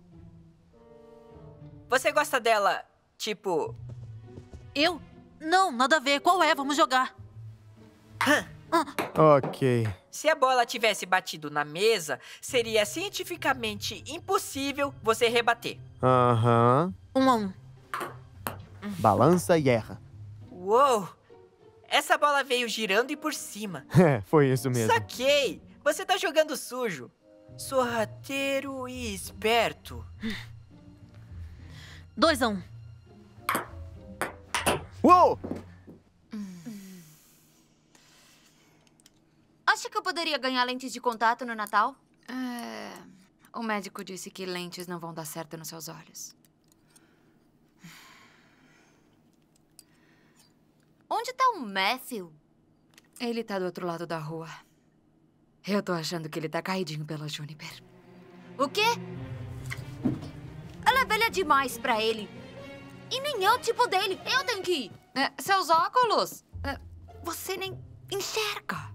Você gosta dela, tipo... Eu? Não, nada a ver. Qual é? Vamos jogar. Ok. Se a bola tivesse batido na mesa, seria cientificamente impossível você rebater. Aham. Um a um. Balança e erra. Uou! Essa bola veio girando e por cima. É, foi isso mesmo. Saquei! Você tá jogando sujo. Sorrateiro e esperto. Dois a um. Uou! Acha que eu poderia ganhar lentes de contato no Natal? É... O médico disse que lentes não vão dar certo nos seus olhos. Onde tá o Matthew? Ele tá do outro lado da rua. Eu tô achando que ele tá caidinho pela Juniper. O quê? Ela é velha demais pra ele. E nem é o tipo dele. Eu tenho que ir. É, seus óculos? É, você nem enxerga.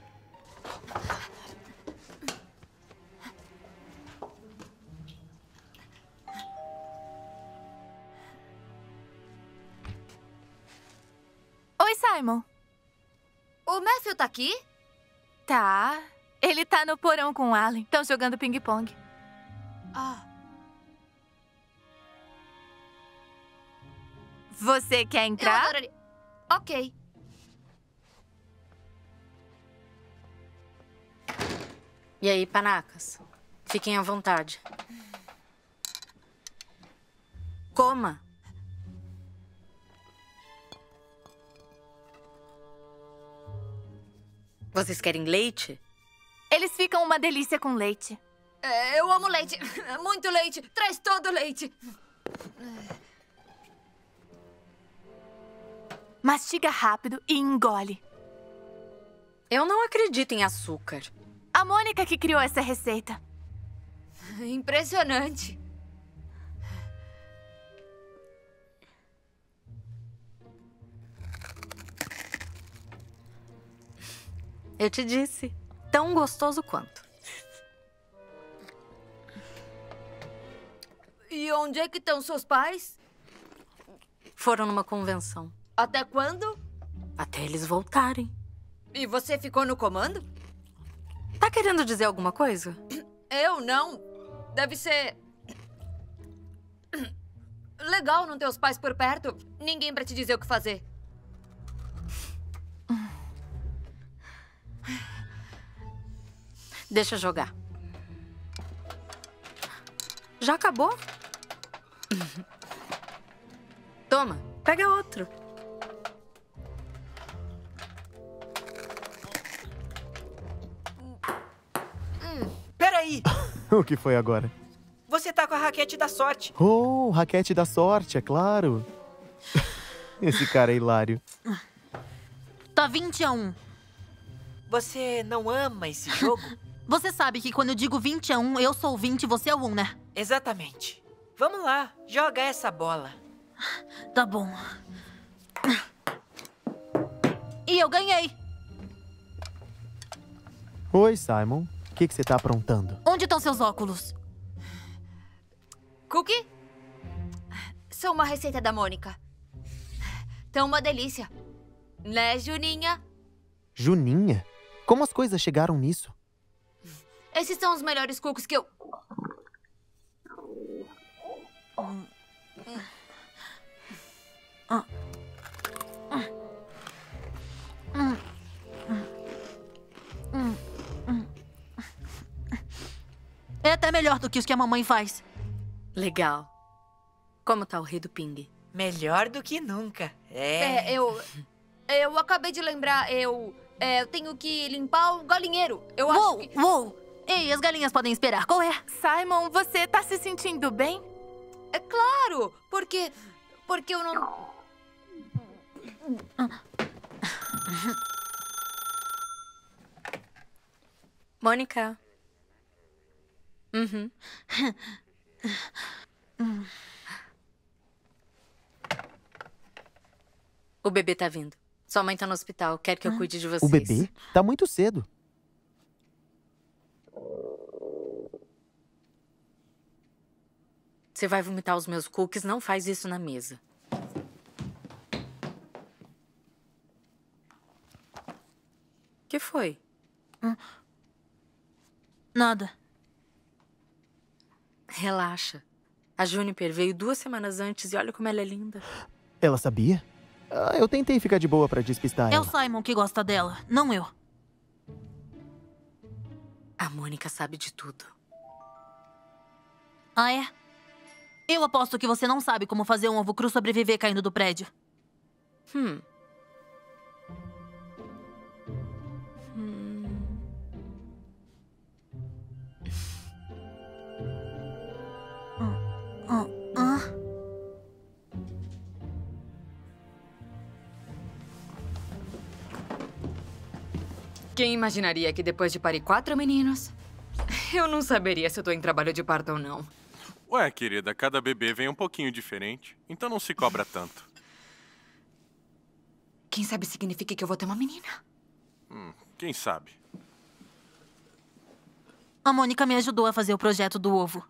Oi, Simon. O Matthew tá aqui? Tá. Ele tá no porão com o Allen. Estão jogando ping-pong. Ah. Você quer Eu entrar? adoraria. Ok. E aí, panacas? Fiquem à vontade. Coma. Vocês querem leite? Eles ficam uma delícia com leite. É, eu amo leite. Muito leite. Traz todo o leite. Mastiga rápido e engole. Eu não acredito em açúcar. A Mônica que criou essa receita. Impressionante. Eu te disse. Tão gostoso quanto. E onde é que estão seus pais? Foram numa convenção. Até quando? Até eles voltarem. E você ficou no comando? Tá querendo dizer alguma coisa? Eu não. Deve ser... legal não ter os pais por perto. Ninguém pra te dizer o que fazer. Deixa eu jogar. Já acabou? Toma, pega outro. Hum, peraí! O que foi agora? Você tá com a raquete da sorte. Oh, raquete da sorte, é claro. Esse cara é hilário. Tá vinte a um. Você não ama esse jogo? Você sabe que quando eu digo vinte a um, eu sou o vinte e você é o um, né? Exatamente. Vamos lá, joga essa bola. Tá bom. E eu ganhei. Oi, Simon. O que, que você tá aprontando? Onde estão seus óculos? Cookie? São uma receita da Mônica. Tão uma delícia. Né, Juninha? Juninha? Como as coisas chegaram nisso? Esses são os melhores cookies que eu... Ah. É até melhor do que os que a mamãe faz. Legal. Como tá o rei do Ping? Melhor do que nunca. É, É, eu... Eu acabei de lembrar, eu... é, eu tenho que limpar o galinheiro. Eu Uou, acho que... uou! Ei, as galinhas podem esperar. Qual é? Simon, você tá se sentindo bem? É claro, porque... Porque eu não... Mônica. Uhum. O bebê tá vindo. Sua mãe tá no hospital. Quer que eu cuide de vocês. O bebê? Tá muito cedo. Você vai vomitar os meus cookies, não faz isso na mesa. O que foi? Nada. Relaxa. A Juniper veio duas semanas antes e olha como ela é linda. Ela sabia? Ah, eu tentei ficar de boa pra despistar É ela. o Simon que gosta dela, não eu. A Mônica sabe de tudo. Ah, é? Eu aposto que você não sabe como fazer um ovo cru sobreviver caindo do prédio. Hum. Hum. Ah, ah. Quem imaginaria que depois de parir quatro meninos, eu não saberia se eu tô em trabalho de parto ou não. Ué, querida, cada bebê vem um pouquinho diferente, então não se cobra tanto. Quem sabe significa que eu vou ter uma menina. Hum, quem sabe? A Mônica me ajudou a fazer o projeto do ovo.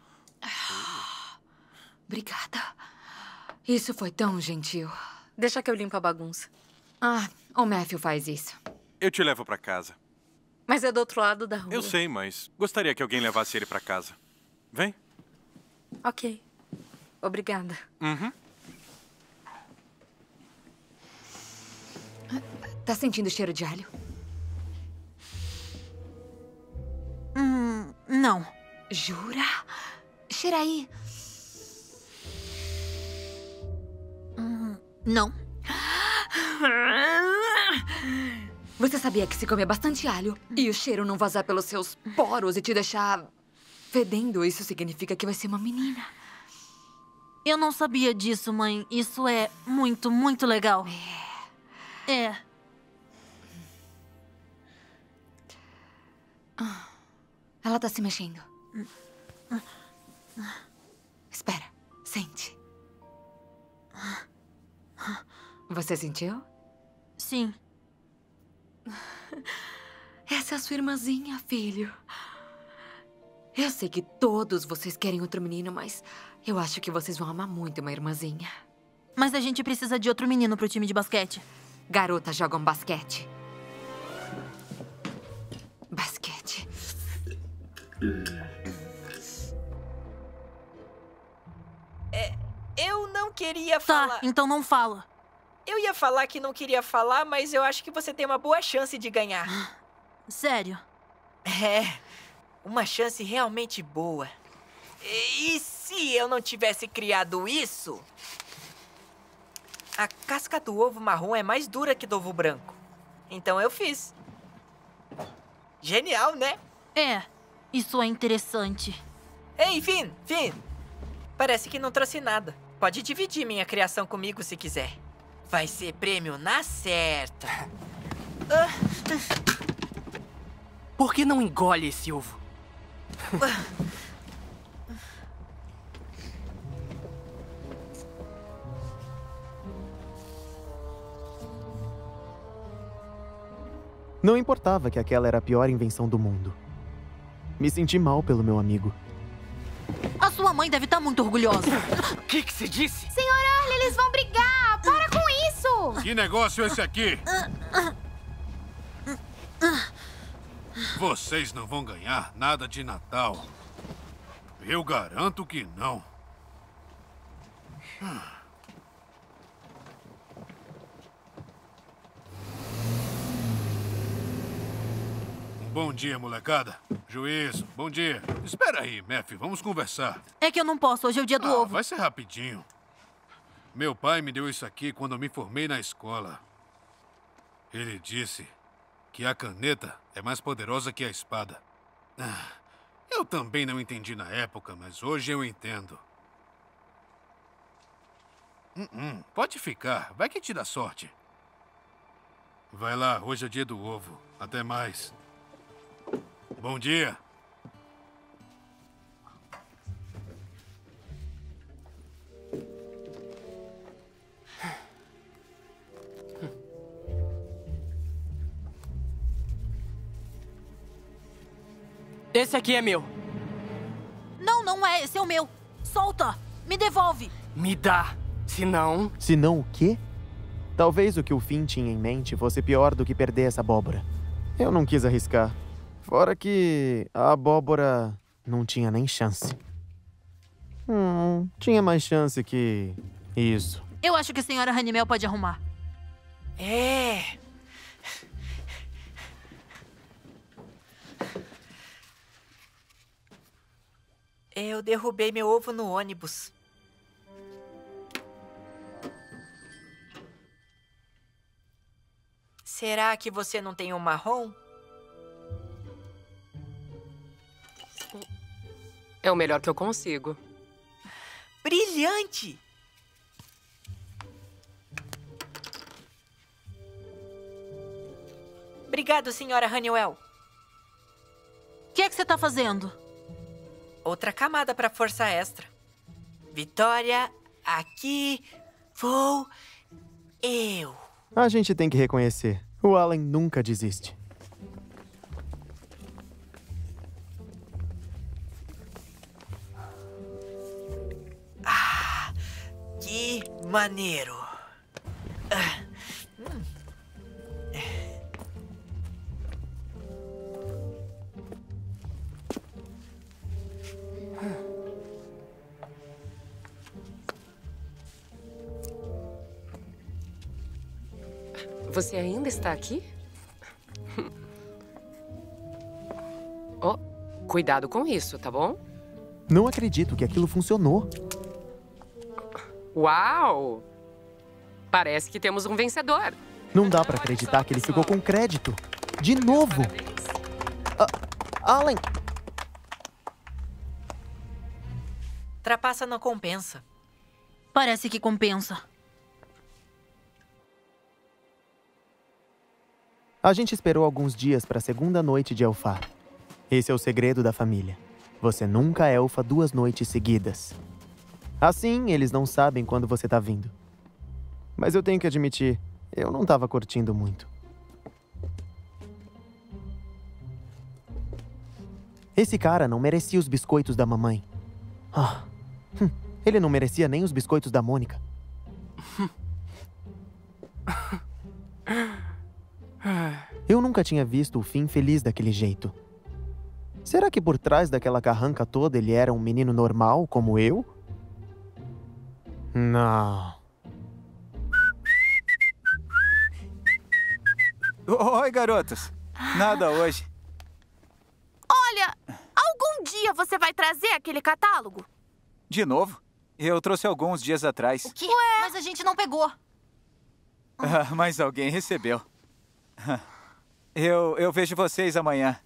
Obrigada. Isso foi tão gentil. Deixa que eu limpo a bagunça. Ah, o Matthew faz isso. Eu te levo pra casa. Mas é do outro lado da rua. Eu sei, mas gostaria que alguém levasse ele pra casa. Vem. Ok. Obrigada. Uhum. Tá sentindo o cheiro de alho? Hum, não. Jura? Cheira aí. Hum, não. Você sabia que se comer bastante alho e o cheiro não vazar pelos seus poros e te deixar fedendo, isso significa que vai ser uma menina? Eu não sabia disso, mãe. Isso é muito, muito legal. É. É. Ela tá se mexendo. Espera, sente. Você sentiu? Sim. Essa é a sua irmãzinha, filho. Eu sei que todos vocês querem outro menino, mas eu acho que vocês vão amar muito uma irmãzinha. Mas a gente precisa de outro menino pro time de basquete. Garotas jogam basquete. Basquete. É, eu não queria Tá, falar... então não fala. Eu ia falar que não queria falar, mas eu acho que você tem uma boa chance de ganhar. Sério? É, uma chance realmente boa. E se eu não tivesse criado isso? A casca do ovo marrom é mais dura que do ovo branco. Então eu fiz. Genial, né? É, isso é interessante. Ei, Finn, Finn. Parece que não trouxe nada. Pode dividir minha criação comigo se quiser. Vai ser prêmio na certa. Por que não engole esse ovo? Não importava que aquela era a pior invenção do mundo. Me senti mal pelo meu amigo. A sua mãe deve estar muito orgulhosa. O que que você disse? Senhor Early, eles vão brigar! Para com isso! Que negócio é esse aqui? Vocês não vão ganhar nada de Natal. Eu garanto que não. Bom dia, molecada. Juízo, bom dia. Espera aí, Matthew, vamos conversar. É que eu não posso, hoje é o dia do ah, ovo. Vai ser rapidinho. Meu pai me deu isso aqui quando eu me formei na escola. Ele disse que a caneta é mais poderosa que a espada. Ah, eu também não entendi na época, mas hoje eu entendo. Hum, hum, pode ficar, vai que te dá sorte. Vai lá, hoje é dia do ovo. Até mais. Bom dia. Esse aqui é meu. Não, não é. Esse é o meu. Solta. Me devolve. Me dá. Se não... Se não o quê? Talvez o que o Finn tinha em mente fosse pior do que perder essa abóbora. Eu não quis arriscar. Fora que a abóbora não tinha nem chance. Hum, tinha mais chance que isso. Eu acho que a senhora Honeymel pode arrumar. É. Eu derrubei meu ovo no ônibus. Será que você não tem um marrom? É o melhor que eu consigo. Brilhante! Obrigado, senhora Honeywell. O que é que você tá fazendo? Outra camada para força extra. Vitória, aqui vou eu. A gente tem que reconhecer. O Allen nunca desiste. Ah, que maneiro. Ah, hum. Você ainda está aqui? Oh, cuidado com isso, tá bom? Não acredito que aquilo funcionou. Uau! Parece que temos um vencedor. Não dá pra acreditar que ele ficou com crédito. De novo! Ah, Allen! Trapaça não compensa. Parece que compensa. A gente esperou alguns dias para a segunda noite de elfar. Esse é o segredo da família. Você nunca elfa duas noites seguidas. Assim, eles não sabem quando você tá vindo. Mas eu tenho que admitir, eu não tava curtindo muito. Esse cara não merecia os biscoitos da mamãe. Ah, hum, ele não merecia nem os biscoitos da Mônica. Eu nunca tinha visto o Finn feliz daquele jeito. Será que por trás daquela carranca toda ele era um menino normal, como eu? Não. Oi, garotos. Nada hoje. Olha, Um dia você vai trazer aquele catálogo? De novo? Eu trouxe alguns dias atrás. O quê? Ué? Mas a gente não pegou. Ah, mas alguém recebeu. Eu, eu vejo vocês amanhã.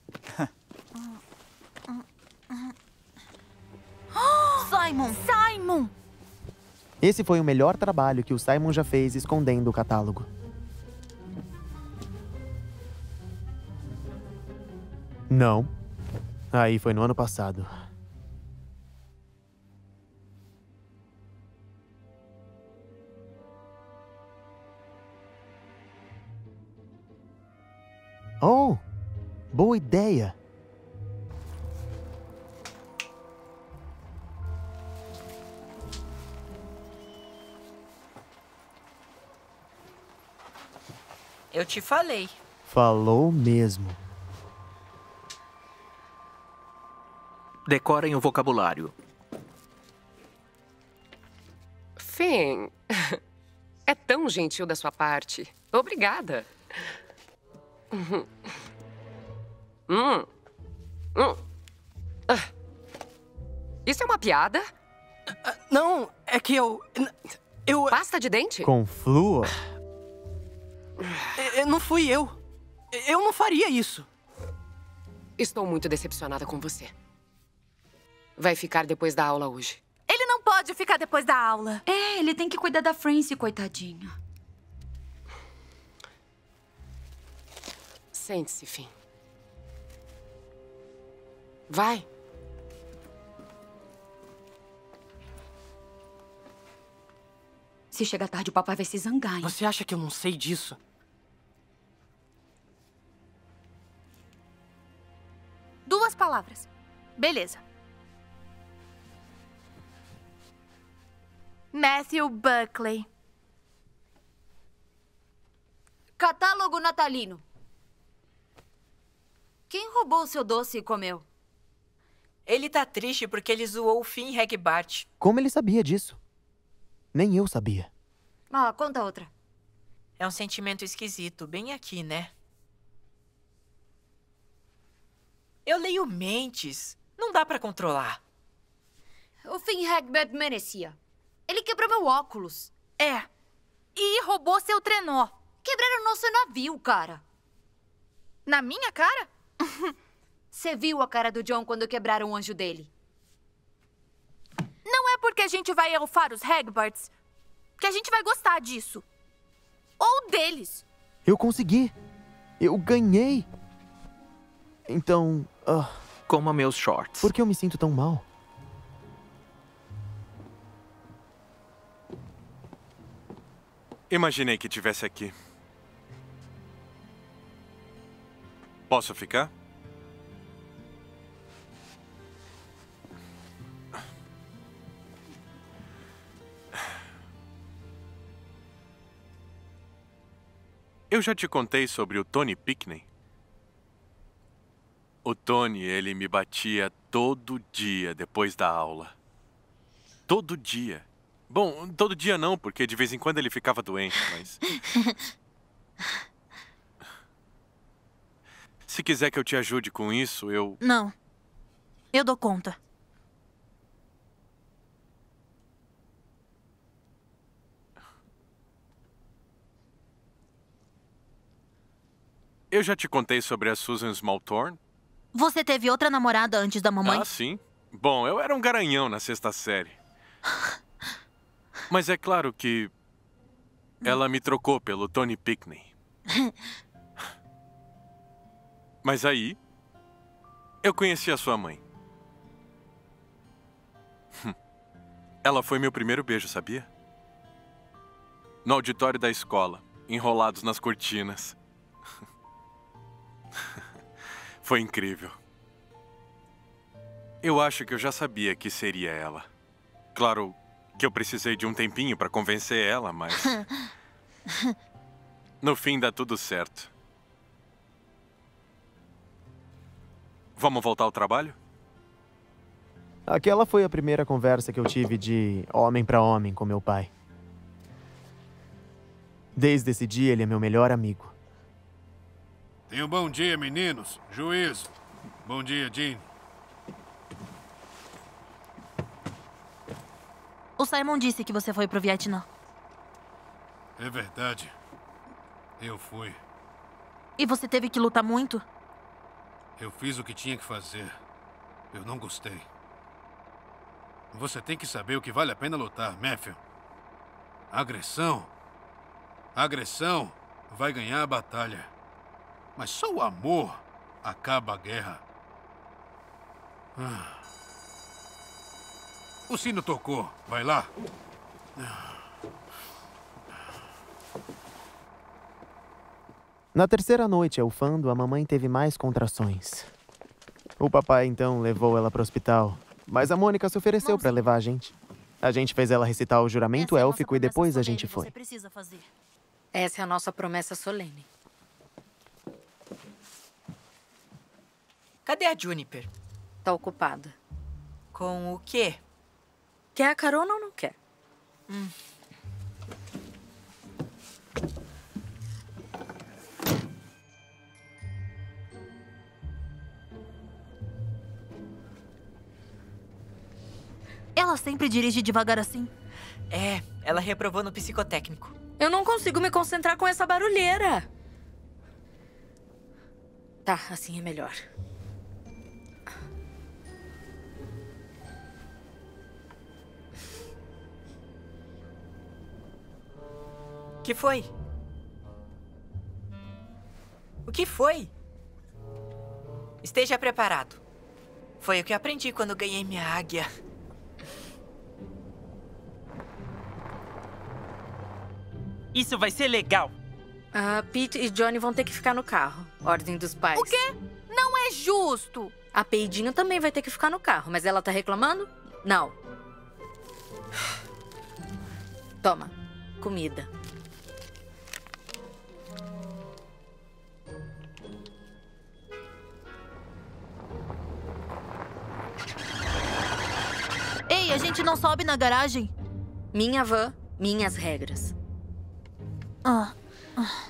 Simon! Simon! Esse foi o melhor trabalho que o Simon já fez escondendo o catálogo. Não. Aí foi no ano passado. Oh, boa ideia. Eu te falei. Falou mesmo. Decorem o vocabulário. Finn, é tão gentil da sua parte. Obrigada. Hum. Hum. Hum. Ah. Isso é uma piada? Uh, não, é que eu... Eu... Pasta de dente? Com flúor? É, não fui eu. Eu não faria isso. Estou muito decepcionada com você. Vai ficar depois da aula hoje. Ele não pode ficar depois da aula. É, ele tem que cuidar da Francie, coitadinho. Sente-se, Finn. Vai. Se chegar tarde, o papai vai se zangar, hein? Você acha que eu não sei disso? Duas palavras. Beleza. Matthew Buckley. Catálogo natalino. Quem roubou o seu doce e comeu? Ele tá triste porque ele zoou o Finn Hagbart. Como ele sabia disso? Nem eu sabia. Ah, conta outra. É um sentimento esquisito, bem aqui, né? Eu leio mentes. Não dá pra controlar. O Finn Hagbart merecia. Ele quebrou meu óculos. É. E roubou seu trenó. Quebraram nosso navio, cara. Na minha cara? Você viu a cara do John quando quebraram o anjo dele? Não é porque a gente vai elfar os Hagbarts que a gente vai gostar disso. Ou deles. Eu consegui. Eu ganhei. Então... Uh, Coma meus shorts. Por que eu me sinto tão mal? Imaginei que tivesse aqui. Posso ficar? Eu já te contei sobre o Tony Pickney. O Tony, ele me batia todo dia depois da aula. Todo dia. Bom, todo dia não, porque de vez em quando ele ficava doente, mas... Se quiser que eu te ajude com isso, eu... Não. Eu dou conta. Eu já te contei sobre a Susan Smallthorne? Você teve outra namorada antes da mamãe? Ah, sim. Bom, eu era um garanhão na sexta série. Mas é claro que ela me trocou pelo Tony Pickney. Mas aí, eu conheci a sua mãe. Ela foi meu primeiro beijo, sabia? No auditório da escola, enrolados nas cortinas. Foi incrível. Eu acho que eu já sabia que seria ela. Claro que eu precisei de um tempinho para convencer ela, mas... no fim dá tudo certo. Vamos voltar ao trabalho? Aquela foi a primeira conversa que eu tive de homem para homem com meu pai. Desde esse dia, ele é meu melhor amigo. Tenham um bom dia, meninos. Juízo. Bom dia, Jean. O Simon disse que você foi pro Vietnã. É verdade. Eu fui. E você teve que lutar muito? Eu fiz o que tinha que fazer. Eu não gostei. Você tem que saber o que vale a pena lutar, Matthew. Agressão. Agressão vai ganhar a batalha. Mas só o amor acaba a guerra. Ah. O sino tocou. Vai lá. Na terceira noite, ufando, a mamãe teve mais contrações. O papai, então, levou ela para o hospital. Mas a Mônica se ofereceu para levar a gente. A gente fez ela recitar o juramento élfico e depois a gente foi. Essa é a nossa promessa solene. Cadê a Juniper? Tá ocupada. Com o quê? Quer a carona ou não quer? Hum. Ela sempre dirige devagar assim? É, ela reprovou no psicotécnico. Eu não consigo me concentrar com essa barulheira. Tá, assim é melhor. O que foi? O que foi? Esteja preparado. Foi o que aprendi quando ganhei minha águia. Isso vai ser legal. Uh, Pete e Johnny vão ter que ficar no carro. Ordem dos pais. O quê? Não é justo. A Peidinho também vai ter que ficar no carro, mas ela tá reclamando? Não. Toma, comida. Ei, a gente não sobe na garagem? Minha van, minhas regras. Ah. ah.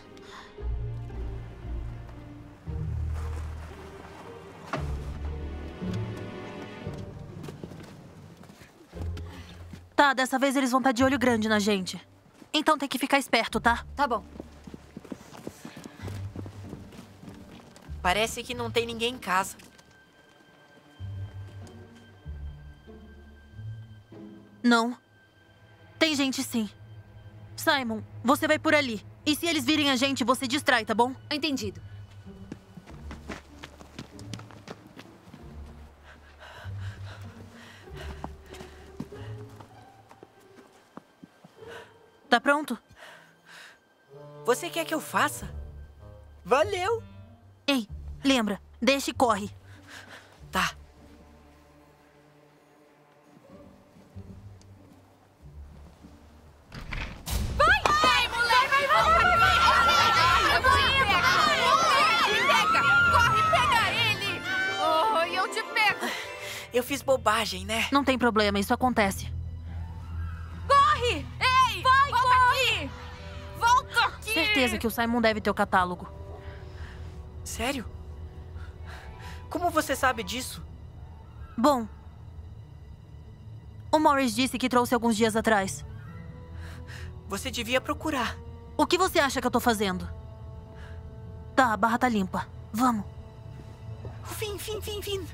Tá, dessa vez eles vão estar de olho grande na gente. Então tem que ficar esperto, tá? Tá bom. Parece que não tem ninguém em casa. Não. Tem gente sim. Simon, você vai por ali. E se eles virem a gente, você distrai, tá bom? Entendido. Tá pronto? Você quer que eu faça? Valeu! Ei, lembra, deixa e corre. Tá. Eu fiz bobagem, né? Não tem problema, isso acontece. Corre! Ei! Vai, volta corre! aqui! Volta aqui! Certeza que o Simon deve ter o catálogo. Sério? Como você sabe disso? Bom, o Morris disse que trouxe alguns dias atrás. Você devia procurar. O que você acha que eu tô fazendo? Tá, a barra tá limpa. Vamos. Vim, vim, vim, vim.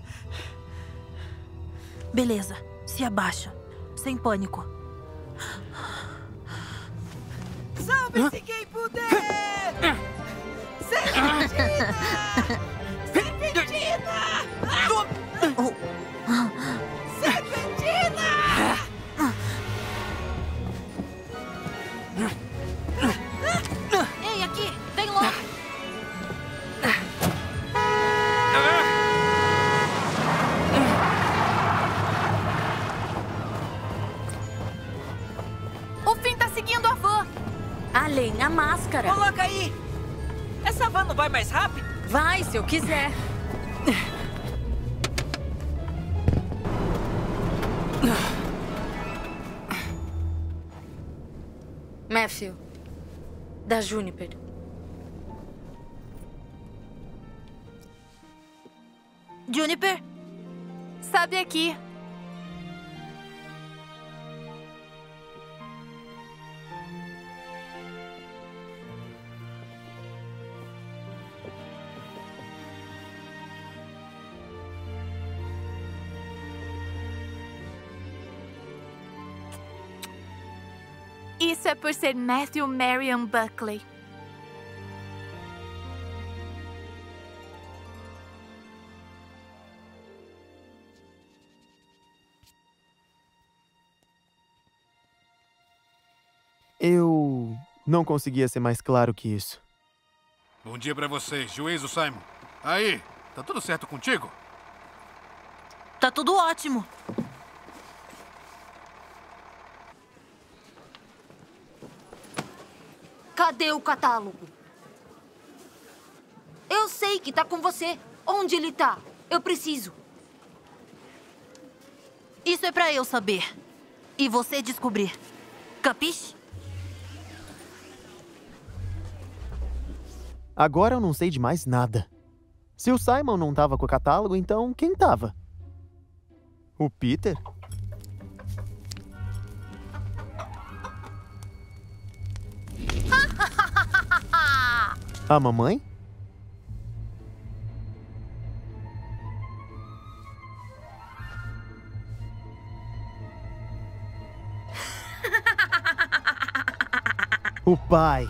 Beleza, se abaixa. Sem pânico. Salve-se quem puder! Serpentina! Serpentina! Serpentina! Ei, aqui! Vem logo! O Finn tá seguindo a van. Além, a máscara. Coloca aí! Essa van não vai mais rápido? Vai, se eu quiser. Matthew, da Juniper. Juniper? Sabe aqui. é por ser Matthew Marion Buckley. Eu não conseguia ser mais claro que isso. Bom dia pra vocês. Juízo, Simon. Aí, tá tudo certo contigo? Tá tudo ótimo. Cadê o catálogo? Eu sei que tá com você. Onde ele tá? Eu preciso. Isso é pra eu saber. E você descobrir. Capiche? Agora eu não sei de mais nada. Se o Simon não tava com o catálogo, então quem tava? O Peter? A mamãe? O pai.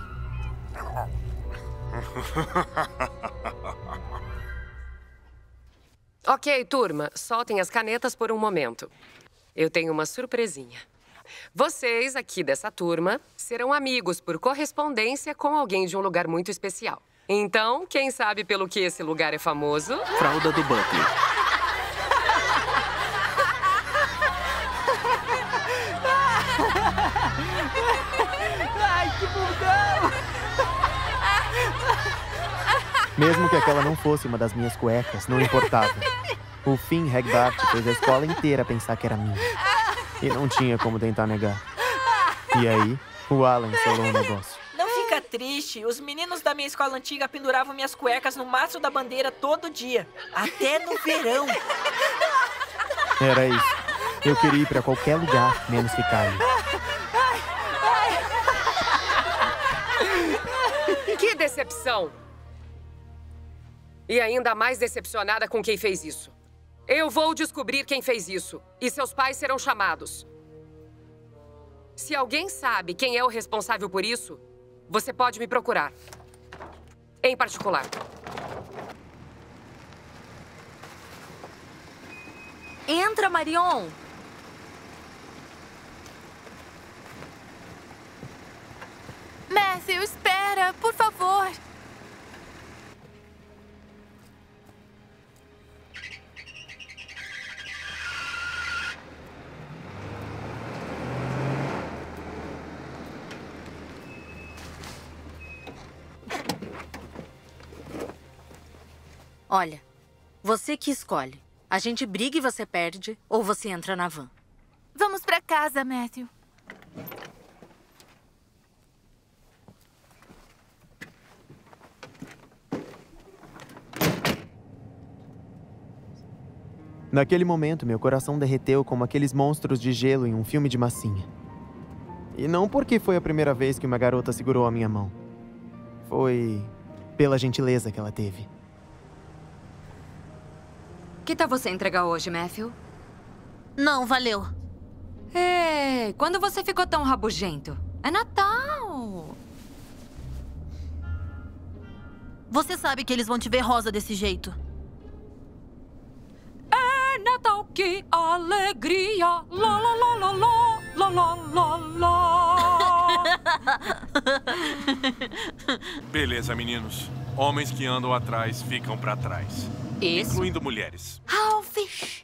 Ok, turma, soltem as canetas por um momento. Eu tenho uma surpresinha. Vocês, aqui dessa turma, serão amigos por correspondência com alguém de um lugar muito especial. Então, quem sabe pelo que esse lugar é famoso? Fralda do Buckley. Ai, que bundão! Mesmo que aquela não fosse uma das minhas cuecas, não importava. O Finn Hagbart fez a escola inteira pensar que era minha. E não tinha como tentar negar. E aí, o Alan selou o negócio. Não fica triste. Os meninos da minha escola antiga penduravam minhas cuecas no mastro da bandeira todo dia. Até no verão. Era isso. Eu queria ir pra qualquer lugar, menos ficar ali. Que decepção! E ainda mais decepcionada com quem fez isso. Eu vou descobrir quem fez isso. E seus pais serão chamados. Se alguém sabe quem é o responsável por isso, você pode me procurar. Em particular. Entra, Marion! Matthew, espera, por favor. Olha, você que escolhe. A gente briga e você perde, ou você entra na van. Vamos pra casa, Matthew. Naquele momento, meu coração derreteu como aqueles monstros de gelo em um filme de massinha. E não porque foi a primeira vez que uma garota segurou a minha mão. Foi pela gentileza que ela teve. Que tal você entregar hoje, Matthew? Não, valeu. Ei, quando você ficou tão rabugento? É Natal! Você sabe que eles vão te ver rosa desse jeito. É Natal, que alegria! Lá, lá, lá, lá, lá, lá, lá, lá. Beleza, meninos. Homens que andam atrás ficam pra trás. Isso. Incluindo mulheres. Ralph!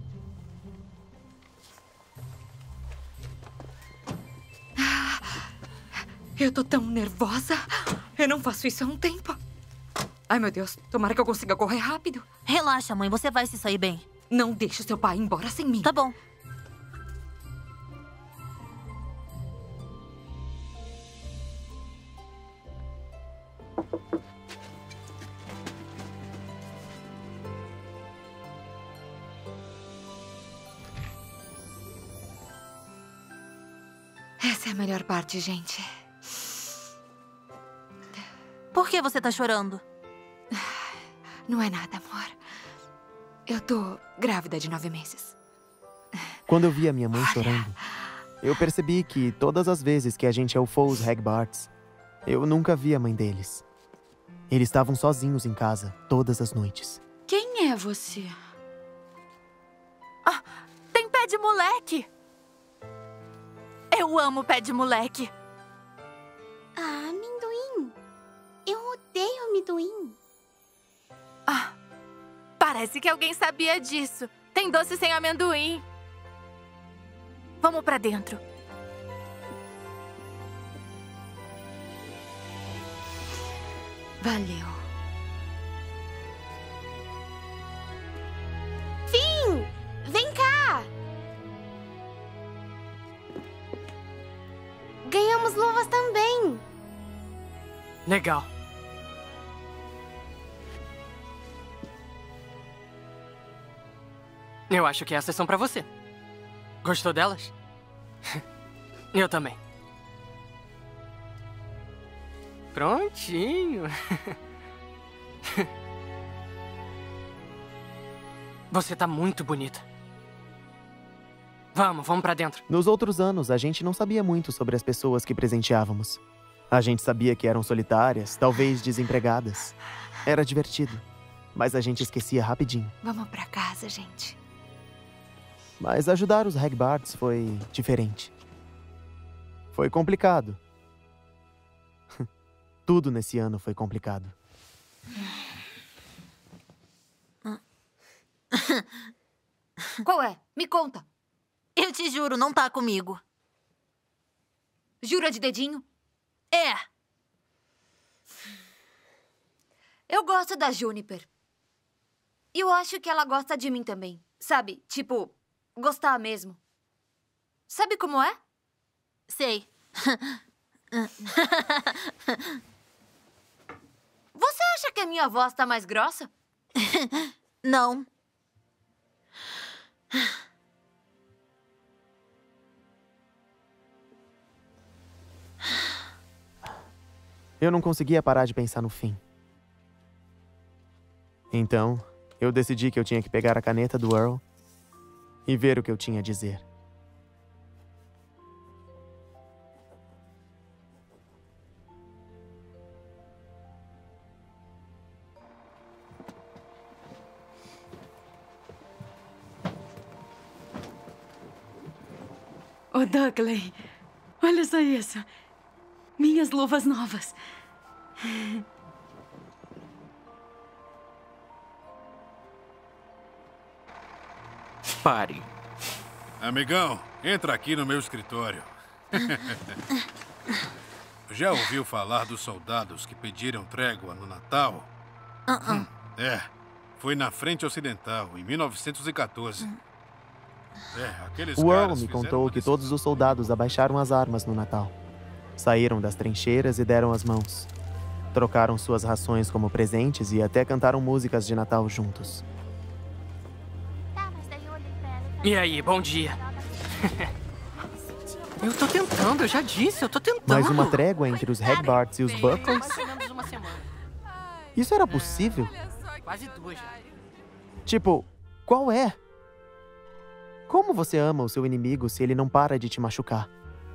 Eu tô tão nervosa. Eu não faço isso há um tempo. Ai, meu Deus. Tomara que eu consiga correr rápido. Relaxa, mãe. Você vai se sair bem. Não deixe seu pai ir embora sem mim. Tá bom. Essa é a melhor parte, gente. Por que você tá chorando? Não é nada, amor. Eu tô grávida de nove meses. Quando eu vi a minha mãe chorando, eu percebi que todas as vezes que a gente elfou os Hagbarts, eu nunca vi a mãe deles. Eles estavam sozinhos em casa, todas as noites. Quem é você? Ah, tem pé de moleque! Eu amo pé de moleque. Ah, amendoim. Eu odeio amendoim. Ah, parece que alguém sabia disso. Tem doce sem amendoim. Vamos pra dentro. Valeu. Finn, vem cá. Ganhamos luvas também. Legal. Eu acho que essas são pra você. Gostou delas? Eu também. Prontinho. Você tá muito bonita. Vamos, vamos pra dentro. Nos outros anos, a gente não sabia muito sobre as pessoas que presenteávamos. A gente sabia que eram solitárias, talvez desempregadas. Era divertido, mas a gente esquecia rapidinho. Vamos pra casa, gente. Mas ajudar os Hagbarts foi diferente. Foi complicado. Tudo nesse ano foi complicado. Qual é? Me conta. Eu te juro, não tá comigo. Jura de dedinho? É. Eu gosto da Juniper. E eu acho que ela gosta de mim também. Sabe? Tipo, gostar mesmo. Sabe como é? Sei. Você acha que a minha voz tá mais grossa? Não. Eu não conseguia parar de pensar no fim. Então, eu decidi que eu tinha que pegar a caneta do Earl e ver o que eu tinha a dizer. Ô, Dudley, olha só isso. Minhas luvas novas. Pare. Amigão, entra aqui no meu escritório. Já ouviu falar dos soldados que pediram trégua no Natal? Uh-uh. Hum, é, foi na Frente Ocidental, em mil novecentos e quatorze. É, aqueles O Earl caras me fizeram contou uma que todos os soldados abaixaram as armas no Natal. Saíram das trincheiras e deram as mãos. Trocaram suas rações como presentes e até cantaram músicas de Natal juntos. E aí, bom dia. Eu tô tentando, eu já disse, eu tô tentando. Mas uma trégua entre os Hagbarts e os Buckles? Mais ou menos uma semana. Isso era possível? Quase duas já. Tipo, qual é? Como você ama o seu inimigo se ele não para de te machucar?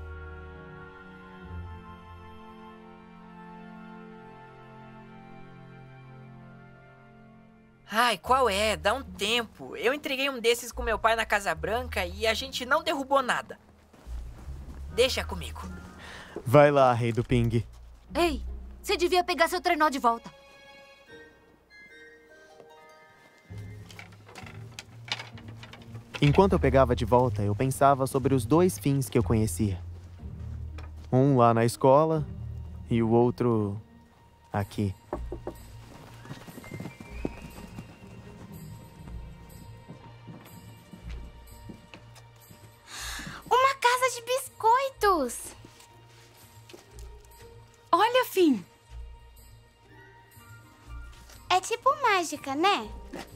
Ai, qual é? Dá um tempo. Eu entreguei um desses com meu pai na Casa Branca e a gente não derrubou nada. Deixa comigo. Vai lá, rei do ping. Ei, você devia pegar seu trenó de volta. Enquanto eu pegava de volta, eu pensava sobre os dois fins que eu conhecia. Um lá na escola e o outro aqui. Uma casa de biscoitos. Olha, Finn. É tipo mágica, né?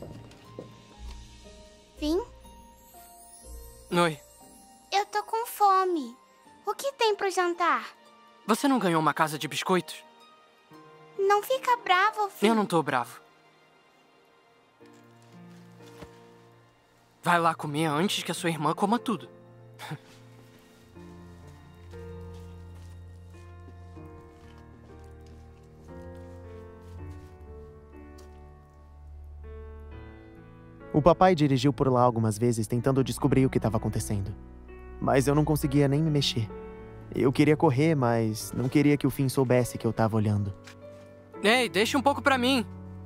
Finn? Oi. Eu tô com fome. O que tem pro jantar? Você não ganhou uma casa de biscoitos? Não fica bravo, Finn. Eu não tô bravo. Vai lá comer antes que a sua irmã coma tudo. O papai dirigiu por lá algumas vezes tentando descobrir o que estava acontecendo. Mas eu não conseguia nem me mexer. Eu queria correr, mas não queria que o Finn soubesse que eu estava olhando. Ei, deixa um pouco pra mim.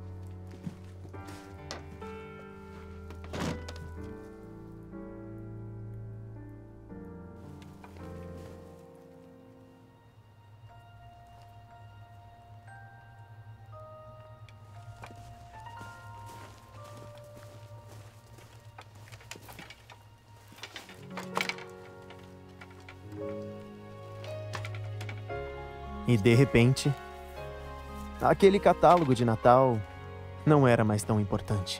E de repente, aquele catálogo de Natal não era mais tão importante.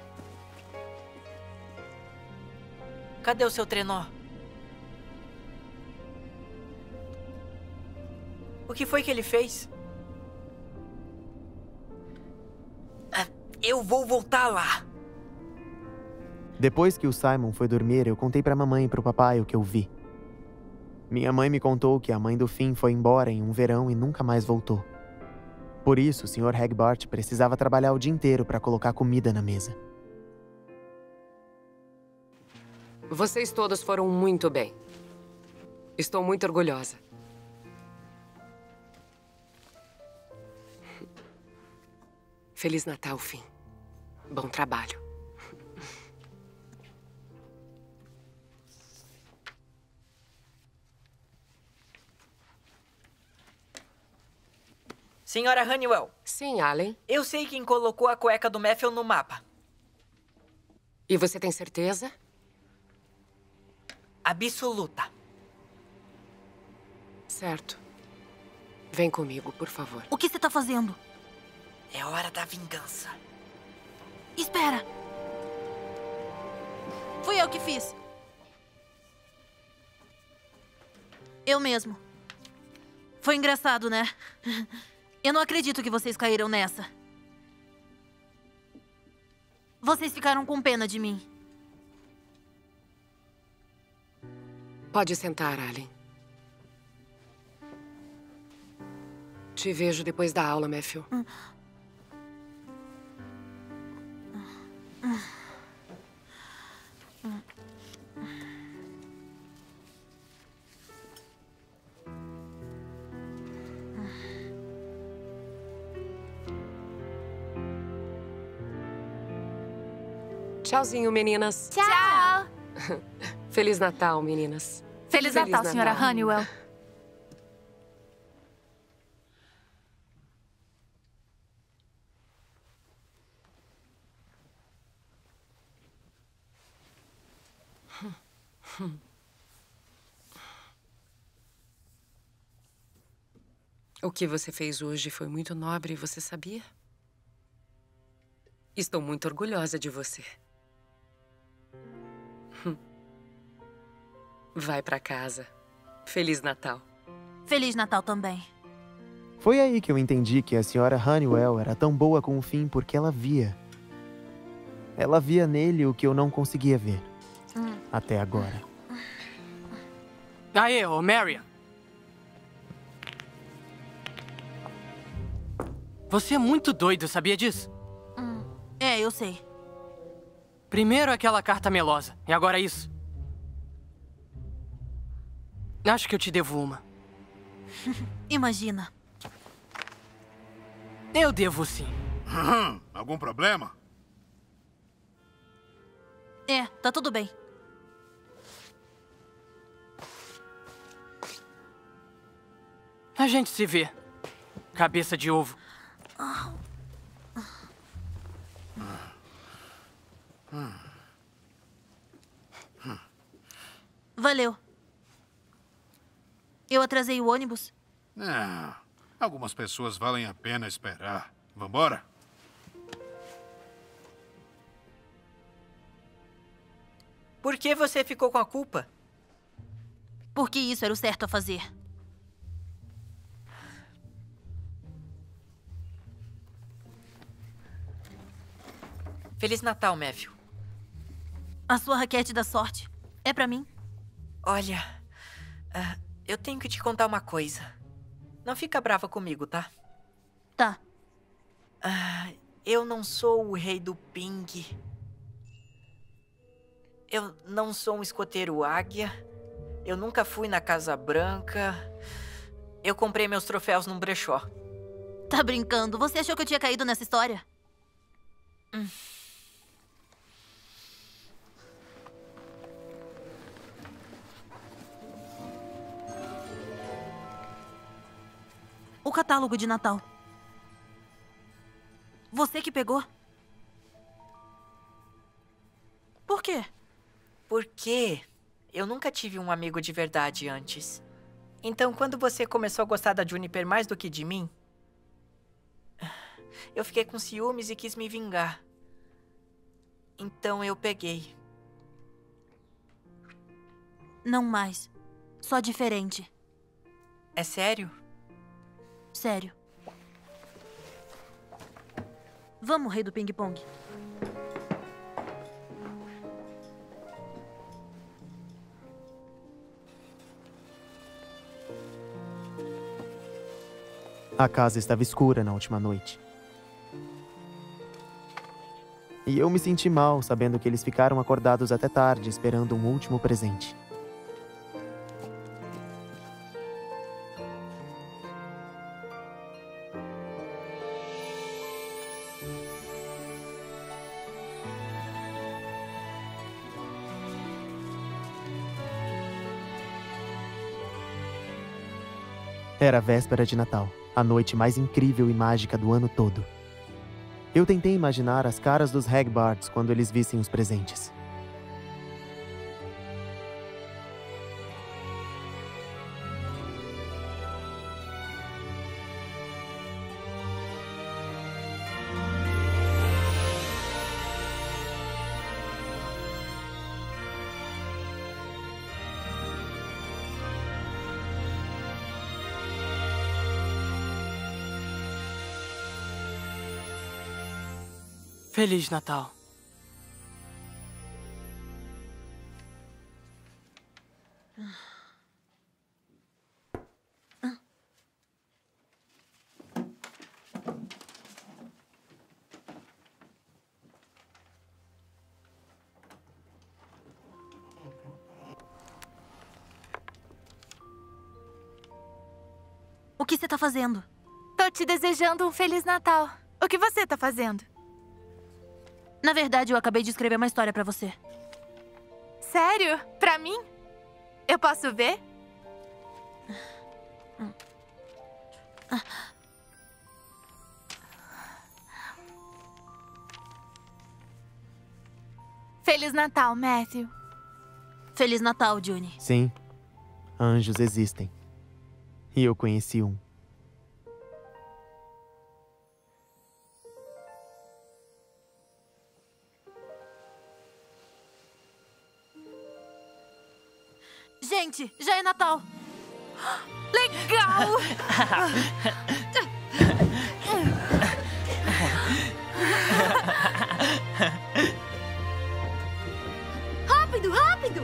Cadê o seu trenó? O que foi que ele fez? Ah, eu vou voltar lá. Depois que o Simon foi dormir, eu contei pra mamãe e pro papai o que eu vi. Minha mãe me contou que a mãe do Finn foi embora em um verão e nunca mais voltou. Por isso, o senhor Hagbart precisava trabalhar o dia inteiro para colocar comida na mesa. Vocês todos foram muito bem. Estou muito orgulhosa. Feliz Natal, Finn. Bom trabalho. Senhora Honeywell. Sim, Allen. Eu sei quem colocou a cueca do Matthew no mapa. E você tem certeza? Absoluta. Certo. Vem comigo, por favor. O que você tá fazendo? É hora da vingança. Espera! Fui eu que fiz. Eu mesmo. Foi engraçado, né? Eu não acredito que vocês caíram nessa. Vocês ficaram com pena de mim. Pode sentar, Allen. Te vejo depois da aula, Matthew. Hum. Hum. Hum. Tchauzinho, meninas. Tchau! Feliz Natal, meninas. Feliz, Feliz Natal, Natal, senhora Honeywell. O que você fez hoje foi muito nobre, você sabia? Estou muito orgulhosa de você. Vai pra casa. Feliz Natal. Feliz Natal também. Foi aí que eu entendi que a senhora Honeywell era tão boa com o Finn porque ela via. Ela via nele o que eu não conseguia ver. Hum. Até agora. Aê, ô Marion. Você é muito doido, sabia disso? Hum. É, eu sei. Primeiro aquela carta melosa, e agora isso. Acho que eu te devo uma. Imagina. Eu devo sim. Uhum. Algum problema? É, tá tudo bem. A gente se vê. Cabeça de ovo. Valeu. Eu atrasei o ônibus? É, algumas pessoas valem a pena esperar. Vambora? Por que você ficou com a culpa? Porque isso era o certo a fazer. Feliz Natal, Matthew. A sua raquete da sorte é pra mim? Olha, uh, eu tenho que te contar uma coisa. Não fica brava comigo, tá? Tá. Uh, eu não sou o rei do ping. Eu não sou um escoteiro águia. Eu nunca fui na Casa Branca. Eu comprei meus troféus num brechó. Tá brincando? Você achou que eu tinha caído nessa história? Hum. O catálogo de Natal. Você que pegou? Por quê? Porque eu nunca tive um amigo de verdade antes. Então, quando você começou a gostar da Juniper mais do que de mim, eu fiquei com ciúmes e quis me vingar. Então eu peguei. Não mais. Só diferente. É sério? Sério. Vamos, rei do ping-pong. A casa estava escura na última noite. E eu me senti mal, sabendo que eles ficaram acordados até tarde, esperando um último presente. Era a véspera de Natal, a noite mais incrível e mágica do ano todo. Eu tentei imaginar as caras dos Hagbards quando eles vissem os presentes. Feliz Natal. O que você tá fazendo? Tô te desejando um Feliz Natal. O que você tá fazendo? Na verdade, eu acabei de escrever uma história pra você. Sério? Pra mim? Eu posso ver? Feliz Natal, Matthew. Feliz Natal, Juni. Sim, anjos existem. E eu conheci um. Gente, já é Natal. Legal! Rápido, rápido!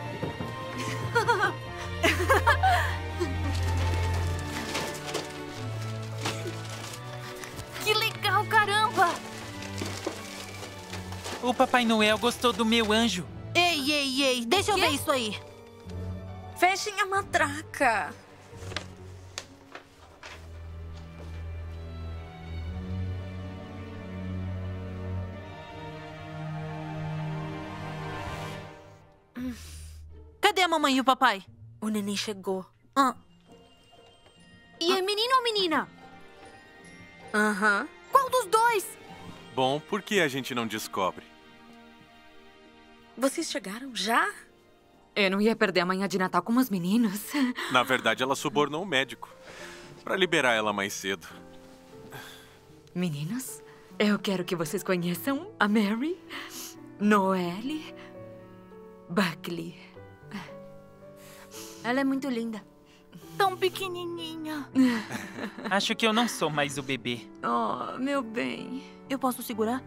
Que legal, caramba! O Papai Noel gostou do meu anjo. Ei, ei, ei, deixa eu ver isso aí. Fechem a matraca. Cadê a mamãe e o papai? O neném chegou. Ah. E é menino ou menina? Aham. Uhum. Qual dos dois? Bom, por que a gente não descobre? Vocês chegaram já? Eu não ia perder a manhã de Natal com os meninos. Na verdade, ela subornou o médico para liberar ela mais cedo. Meninos, eu quero que vocês conheçam a Mary, Noelle, Buckley. Ela é muito linda. Tão pequenininha. Acho que eu não sou mais o bebê. Oh, meu bem. Eu posso segurar?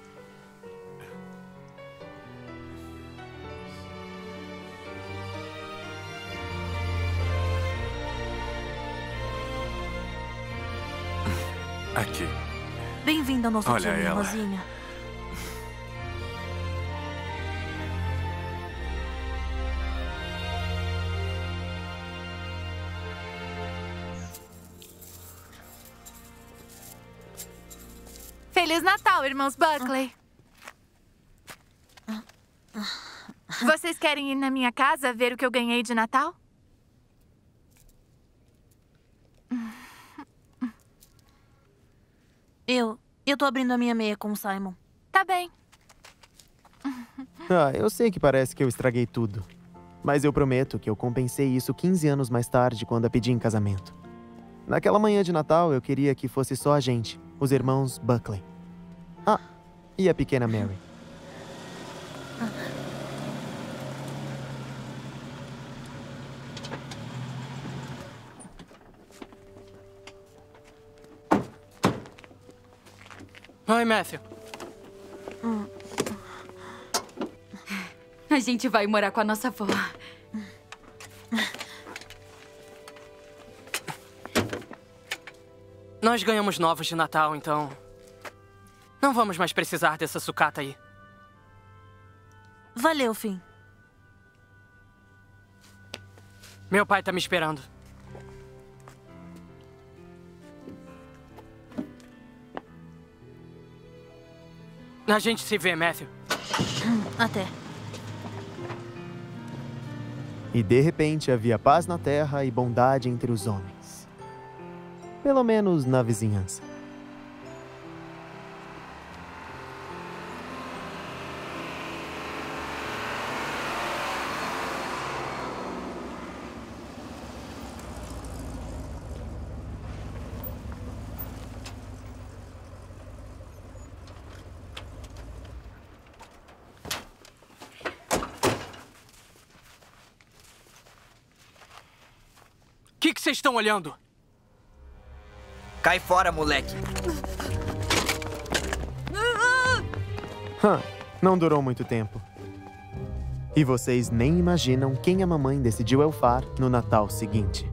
Aqui. Bem-vinda ao nosso Olha time, ela. Rosinha. Feliz Natal, irmãos Buckley. Vocês querem ir na minha casa ver o que eu ganhei de Natal? Eu... Eu tô abrindo a minha meia com o Simon. Tá bem. Ah, eu sei que parece que eu estraguei tudo. Mas eu prometo que eu compensei isso quinze anos mais tarde, quando a pedi em casamento. Naquela manhã de Natal, eu queria que fosse só a gente, os irmãos Buckley. Ah, e a pequena Mary. Oi, Matthew. Hum. A gente vai morar com a nossa avó. Nós ganhamos novos de Natal, então... Não vamos mais precisar dessa sucata aí. Valeu, Finn. Meu pai tá me esperando. A gente se vê, Matthew. Até. E de repente havia paz na terra e bondade entre os homens. Pelo menos na vizinhança. O que vocês estão olhando? Cai fora, moleque. Hã, não durou muito tempo. E vocês nem imaginam quem a mamãe decidiu elfar no Natal seguinte.